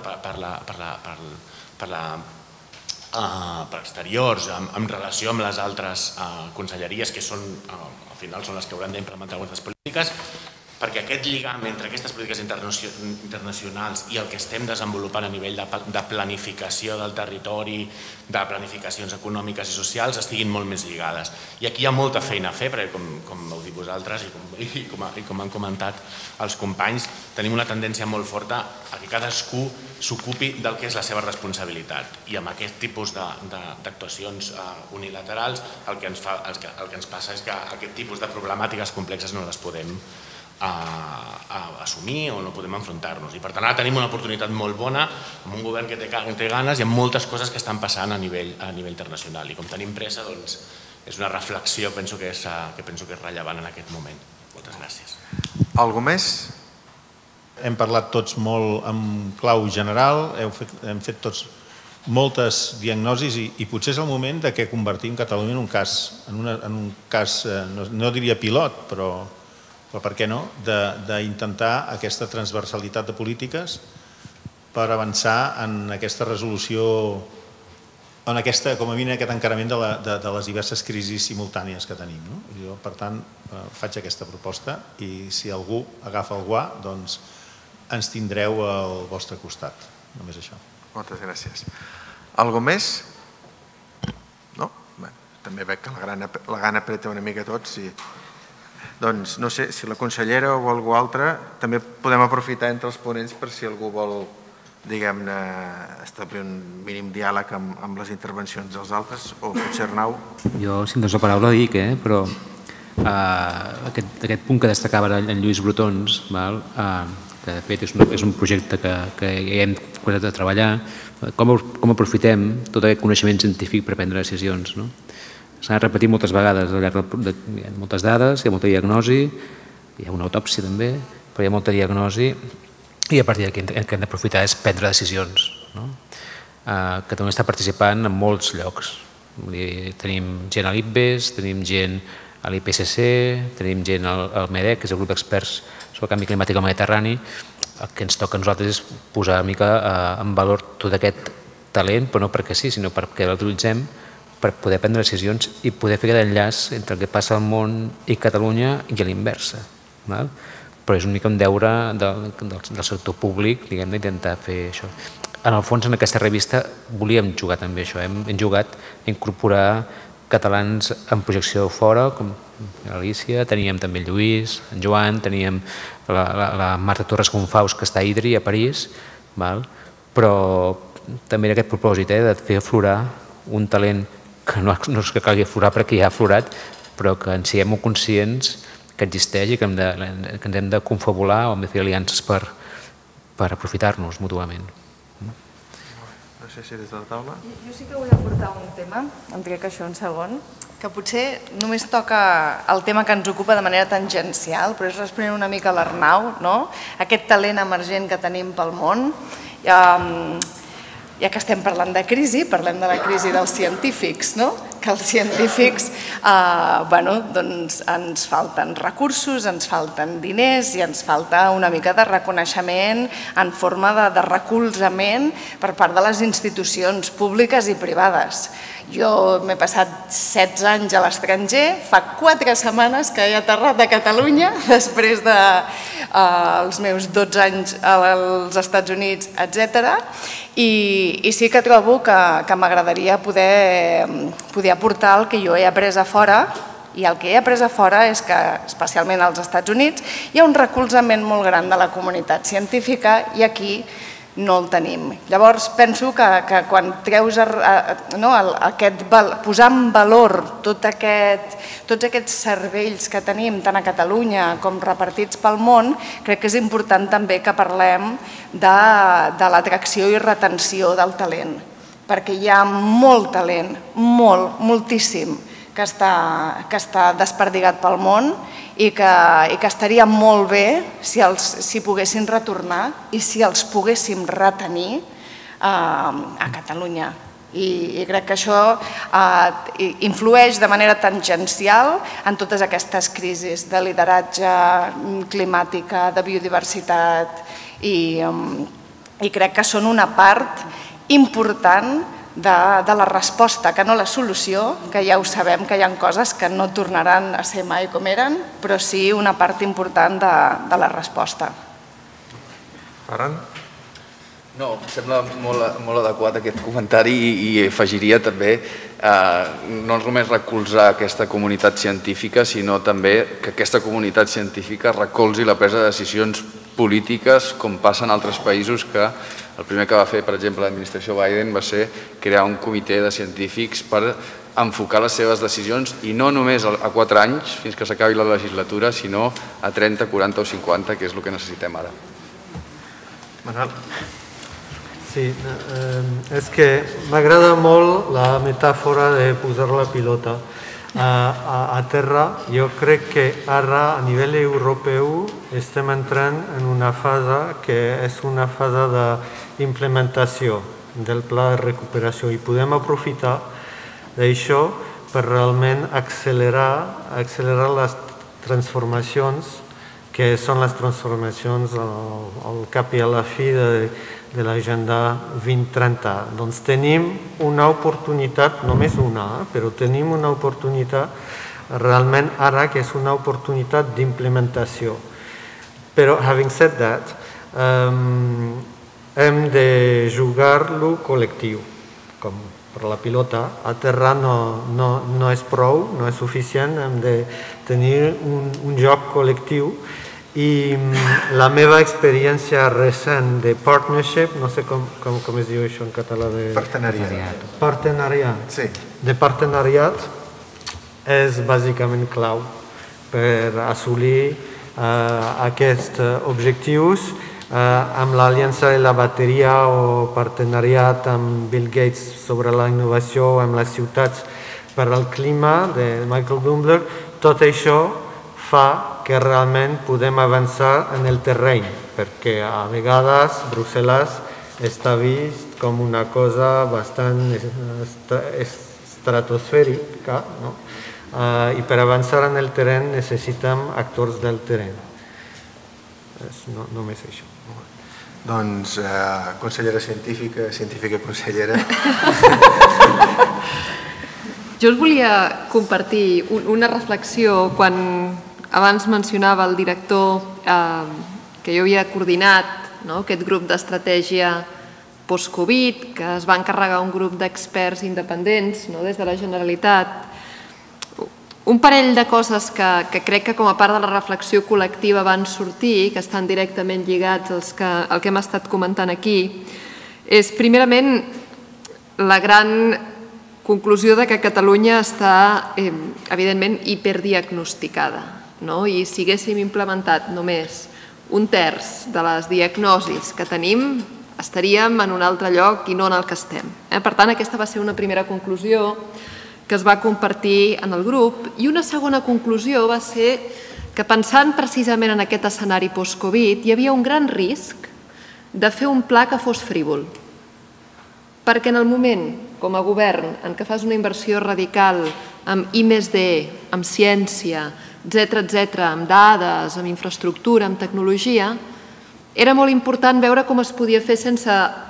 la per exteriors, en relació amb les altres conselleries que són, al final són les que hauran d'implementar aquestes polítiques, perquè aquest lligam entre aquestes polítiques internacionals i el que estem desenvolupant a nivell de planificació del territori, de planificacions econòmiques i socials, estiguin molt més lligades. I aquí hi ha molta feina a fer, perquè com heu dit vosaltres i com han comentat els companys, tenim una tendència molt forta a que cadascú s'ocupi del que és la seva responsabilitat. I amb aquest tipus d'actuacions unilaterals el que ens passa és que aquest tipus de problemàtiques complexes no les podem assumir o no podem enfrontar-nos. I per tant ara tenim una oportunitat molt bona amb un govern que té ganes i amb moltes coses que estan passant a nivell internacional. I com tenim pressa, doncs és una reflexió que penso que és rellevant en aquest moment. Moltes gràcies. Algú més? Hem parlat tots molt en clau general, hem fet tots moltes diagnosis i potser és el moment que convertim Catalunya en un cas, en un cas, no diria pilot, però però per què no, d'intentar aquesta transversalitat de polítiques per avançar en aquesta resolució, en aquesta, com a mínim, aquest encarament de les diverses crisis simultànies que tenim. Jo, per tant, faig aquesta proposta i si algú agafa el guà, doncs ens tindreu al vostre costat. Només això. Moltes gràcies. Algú més? No? També veig que la gana apreta una mica tots i... Doncs no sé, si la consellera o algú altre, també podem aprofitar entre els ponents per si algú vol, diguem-ne, establir un mínim diàleg amb les intervencions dels altres, o potser Arnau. Jo, si em dones la paraula, dic, però aquest punt que destacava en Lluís Brotons, que de fet és un projecte que ja hem començat a treballar, com aprofitem tot aquest coneixement científic per prendre decisions, no? S'ha repetit moltes vegades al llarg de moltes dades, hi ha molta diagnosi, hi ha una autòpsia també, però hi ha molta diagnosi i a partir d'aquí el que hem d'aprofitar és prendre decisions. Catalunya està participant en molts llocs. Tenim gent a l'I P B E S, tenim gent a l'I P C C, tenim gent al MEDEC, que és el grup d'experts sobre el canvi climàtic al Mediterrani. El que ens toca a nosaltres és posar una mica en valor tot aquest talent, però no perquè sí, sinó perquè l'utilitzem per poder prendre decisions i poder fer aquest enllaç entre el que passa al món i Catalunya i a l'inversa. Però és una mica un deure del sector públic d'intentar fer això. En el fons, en aquesta revista volíem jugar també això, hem jugat a incorporar catalans en projecció fora, com l'Alícia, teníem també el Lluís, en Joan, teníem la Marta Torres Confaus, que està a Idri, a París, però també era aquest propòsit de fer aflorar un talent que no és que calgui aflorar perquè ja ha aflorat, però que en siguem molt conscients que existeix i que ens hem de confabular o hem de fer aliances per aprofitar-nos mútuament. No sé si des de la taula... Jo sí que vull aportar un tema, em diré que això en segon, que potser només toca el tema que ens ocupa de manera tangencial, però és responent una mica a l'Arnau, aquest talent emergent que tenim pel món. Ja que estem parlant de crisi, parlem de la crisi dels científics, que els científics ens falten recursos, ens falten diners i ens falta una mica de reconeixement en forma de recolzament per part de les institucions públiques i privades. Jo m'he passat setze anys a l'estranger, fa quatre setmanes que he aterrat a Catalunya després dels meus dotze anys als Estats Units, etcètera. I sí que trobo que m'agradaria poder aportar el que jo he après a fora, i el que he après a fora és que, especialment als Estats Units, hi ha un recolzament molt gran de la comunitat científica i aquí no el tenim. Llavors penso que quan treus posar en valor tots aquests cervells que tenim tant a Catalunya com repartits pel món, crec que és important també que parlem de l'atracció i retenció del talent, perquè hi ha molt talent, molt, moltíssim, que està desperdigat pel món i que estaria molt bé si poguessin retornar i si els poguéssim retenir a Catalunya. I crec que això influeix de manera tangencial en totes aquestes crisis de lideratge climàtica, de biodiversitat, i crec que són una part important de la resposta, que no la solució, que ja ho sabem que hi ha coses que no tornaran a ser mai com eren, però sí una part important de la resposta. Ferran? No, em sembla molt adequat aquest comentari i afegiria també no només recolzar aquesta comunitat científica, sinó també que aquesta comunitat científica recolzi la presa de decisions polítiques com passa en altres països, que el primer que va fer, per exemple, l'administració Biden va ser crear un comitè de científics per enfocar les seves decisions i no només a quatre anys, fins que s'acabi la legislatura, sinó a trenta, quaranta o cinquanta, que és el que necessitem ara. Manel? Sí, és que m'agrada molt la metàfora de posar la pilota a terra. Jo crec que ara a nivell europeu estem entrant en una fase que és una fase d'implementació del pla de recuperació i podem aprofitar d'això per realment accelerar les transformacions que són les transformacions al cap i a la fi de l'agenda vint trenta. Doncs tenim una oportunitat, només una, però tenim una oportunitat realment ara que és una oportunitat d'implementació. Però, having said that, hem de jugar-lo col·lectiu, com per la pilota. A terra no és prou, no és suficient, hem de tenir un joc col·lectiu. I la meva experiència recent de partnership, no sé com es diu això en català, de partenariat. Partenariat. Sí. De partenariat és bàsicament clau per assolir aquests objectius amb l'Aliança de la Bateria o partenariat amb Bill Gates sobre la innovació amb les ciutats per al clima de Michael Bloomberg. Tot això fa que realment podem avançar en el terreny, perquè a vegades Brussel·les està vist com una cosa bastant estratosfèrica, i per avançar en el terreny necessitem actors del terreny. És només això. Doncs, consellera científica, científica consellera. Jo us volia compartir una reflexió quan abans mencionava el director que jo havia coordinat aquest grup d'estratègia post-Covid, que es va encarregar un grup d'experts independents des de la Generalitat. Un parell de coses que crec que com a part de la reflexió col·lectiva van sortir, que estan directament lligats al que hem estat comentant aquí, és primerament la gran conclusió de que Catalunya està evidentment hiperdiagnosticada. I si haguéssim implementat només un terç de les diagnosis que tenim, estaríem en un altre lloc i no en el que estem. Per tant, aquesta va ser una primera conclusió que es va compartir en el grup. I una segona conclusió va ser que pensant precisament en aquest escenari post-Covid hi havia un gran risc de fer un pla que fos frívol. Perquè en el moment, com a govern, en què fas una inversió radical amb I més D, amb ciència, etcètera, etcètera, amb dades, amb infraestructura, amb tecnologia, era molt important veure com es podia fer sense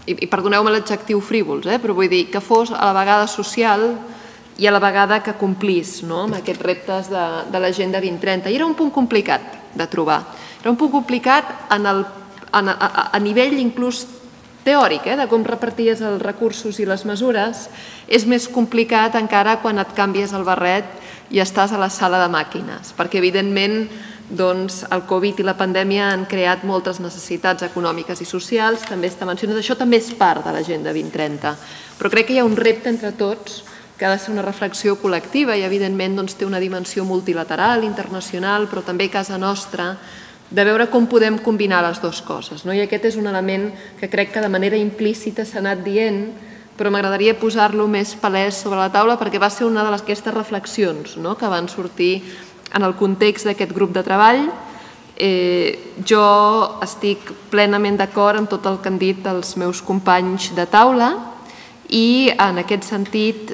i perdoneu-me l'adjectiu frívols, però vull dir que fos a la vegada social i a la vegada que complís amb aquests reptes de l'Agenda vint trenta. I era un punt complicat de trobar. Era un punt complicat a nivell inclús teòric, de com reparties els recursos i les mesures. És més complicat encara quan et canvies el barret i estàs a la sala de màquines, perquè evidentment el Covid i la pandèmia han creat moltes necessitats econòmiques i socials, també està mencionat, això també és part de l'Agenda vint trenta, però crec que hi ha un repte entre tots que ha de ser una reflexió col·lectiva i evidentment té una dimensió multilateral, internacional, però també a casa nostra, de veure com podem combinar les dues coses. I aquest és un element que crec que de manera implícita s'ha anat dient, però m'agradaria posar-lo més palès sobre la taula perquè va ser una d'aquestes reflexions que van sortir en el context d'aquest grup de treball. Jo estic plenament d'acord amb tot el que han dit els meus companys de taula i en aquest sentit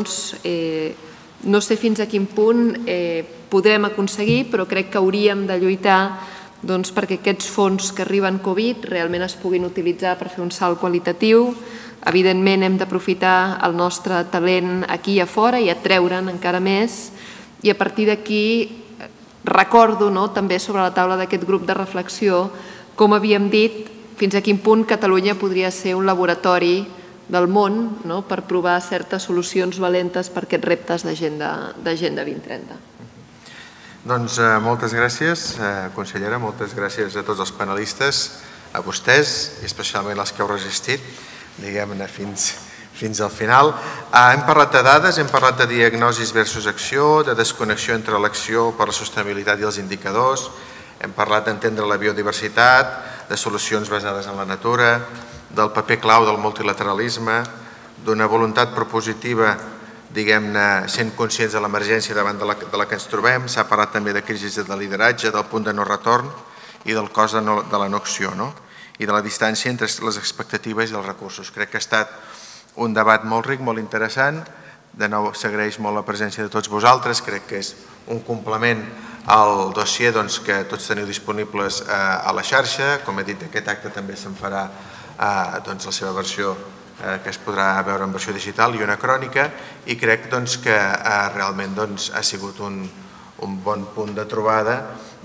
no sé fins a quin punt podrem aconseguir, però crec que hauríem de lluitar perquè aquests fons que arriben Covid realment es puguin utilitzar per fer un salt qualitatiu. Evidentment hem d'aprofitar el nostre talent aquí i a fora i atreure'n encara més. I a partir d'aquí recordo també sobre la taula d'aquest grup de reflexió, com havíem dit, fins a quin punt Catalunya podria ser un laboratori del món per provar certes solucions valentes per aquests reptes d'Agenda vint trenta. Doncs moltes gràcies, consellera, moltes gràcies a tots els panelistes, a vostès i especialment els que heu resistit, diguem-ne, fins al final. Hem parlat de dades, hem parlat de diagnosis versus acció, de desconnexió entre l'acció per la sostenibilitat i els indicadors, hem parlat d'entendre la biodiversitat, de solucions basades en la natura, del paper clau del multilateralisme, d'una voluntat propositiva, diguem-ne, sent conscients de l'emergència davant de la que ens trobem. S'ha parlat també de crisi de lideratge, del punt de no retorn i del cost de la no acció, i de la distància entre les expectatives i els recursos. Crec que ha estat un debat molt ric, molt interessant. De nou, s'agraeix molt la presència de tots vosaltres. Crec que és un complement al dossier que tots teniu disponibles a la xarxa. Com he dit, aquest acte també se'n farà la seva versió que es podrà veure en versió digital i una crònica, i crec que realment ha sigut un bon punt de trobada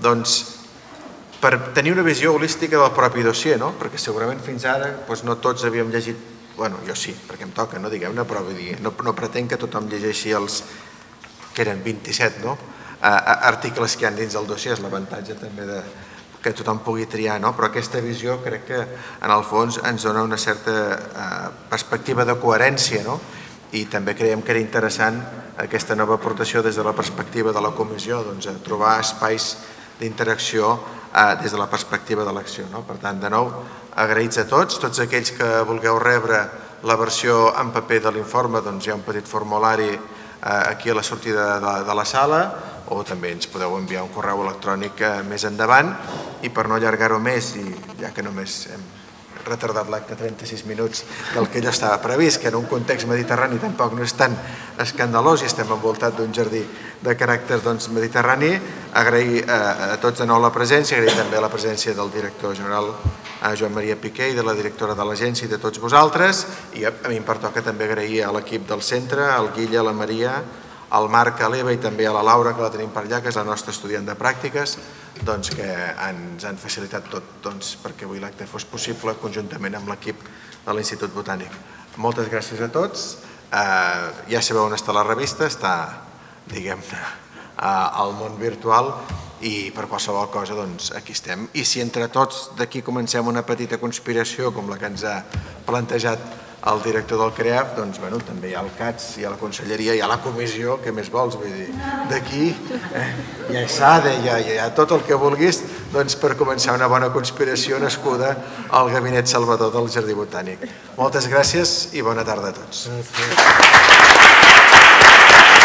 per tenir una visió holística del propi dossier, perquè segurament fins ara no tots havíem llegit, bueno, jo sí, perquè em toca, diguem-ne, però no pretenc que tothom llegeixi els, que eren vint-i-set articles que hi ha dins del dossier, és l'avantatge també que tothom pugui triar, però aquesta visió crec que en el fons ens dona una certa perspectiva de coherència i també creiem que era interessant aquesta nova aportació des de la perspectiva de la comissió, trobar espais d'interacció des de la perspectiva de l'acció. Per tant, de nou, agraïts a tots, tots aquells que vulgueu rebre la versió en paper de l'informe, doncs hi ha un petit formulari aquí a la sortida de la sala, o també ens podeu enviar un correu electrònic més endavant, i per no allargar-ho més, i ja que només hem retardat l'acte trenta-sis minuts del que ja estava previst, que en un context mediterrani tampoc no és tan escandalós i estem envoltats d'un jardí de caràcter mediterrani, agrair a tots de nou la presència, agrair també la presència del director general Joan Maria Piqué i de la directora de l'agència i de tots vosaltres, i a mi em pertoca també agrair a l'equip del centre, al Guilla, a la Maria, al Marc, a l'Eva i també a la Laura, que la tenim per allà, que és la nostra estudiant de pràctiques, que ens han facilitat tot perquè avui l'acte fos possible conjuntament amb l'equip de l'Institut Botànic. Moltes gràcies a tots. Ja sabeu on està la revista, està, diguem-ne, al món virtual, i per qualsevol cosa aquí estem. I si entre tots d'aquí comencem una petita conspiració com la que ens ha plantejat el director del CREAF, doncs també hi ha el CATS, hi ha la conselleria, hi ha la comissió, què més vols? Vull dir, d'aquí hi ha SADE, hi ha tot el que vulguis per començar una bona conspiració nascuda al Gabinet Salvador del Jardí Botànic. Moltes gràcies i bona tarda a tots.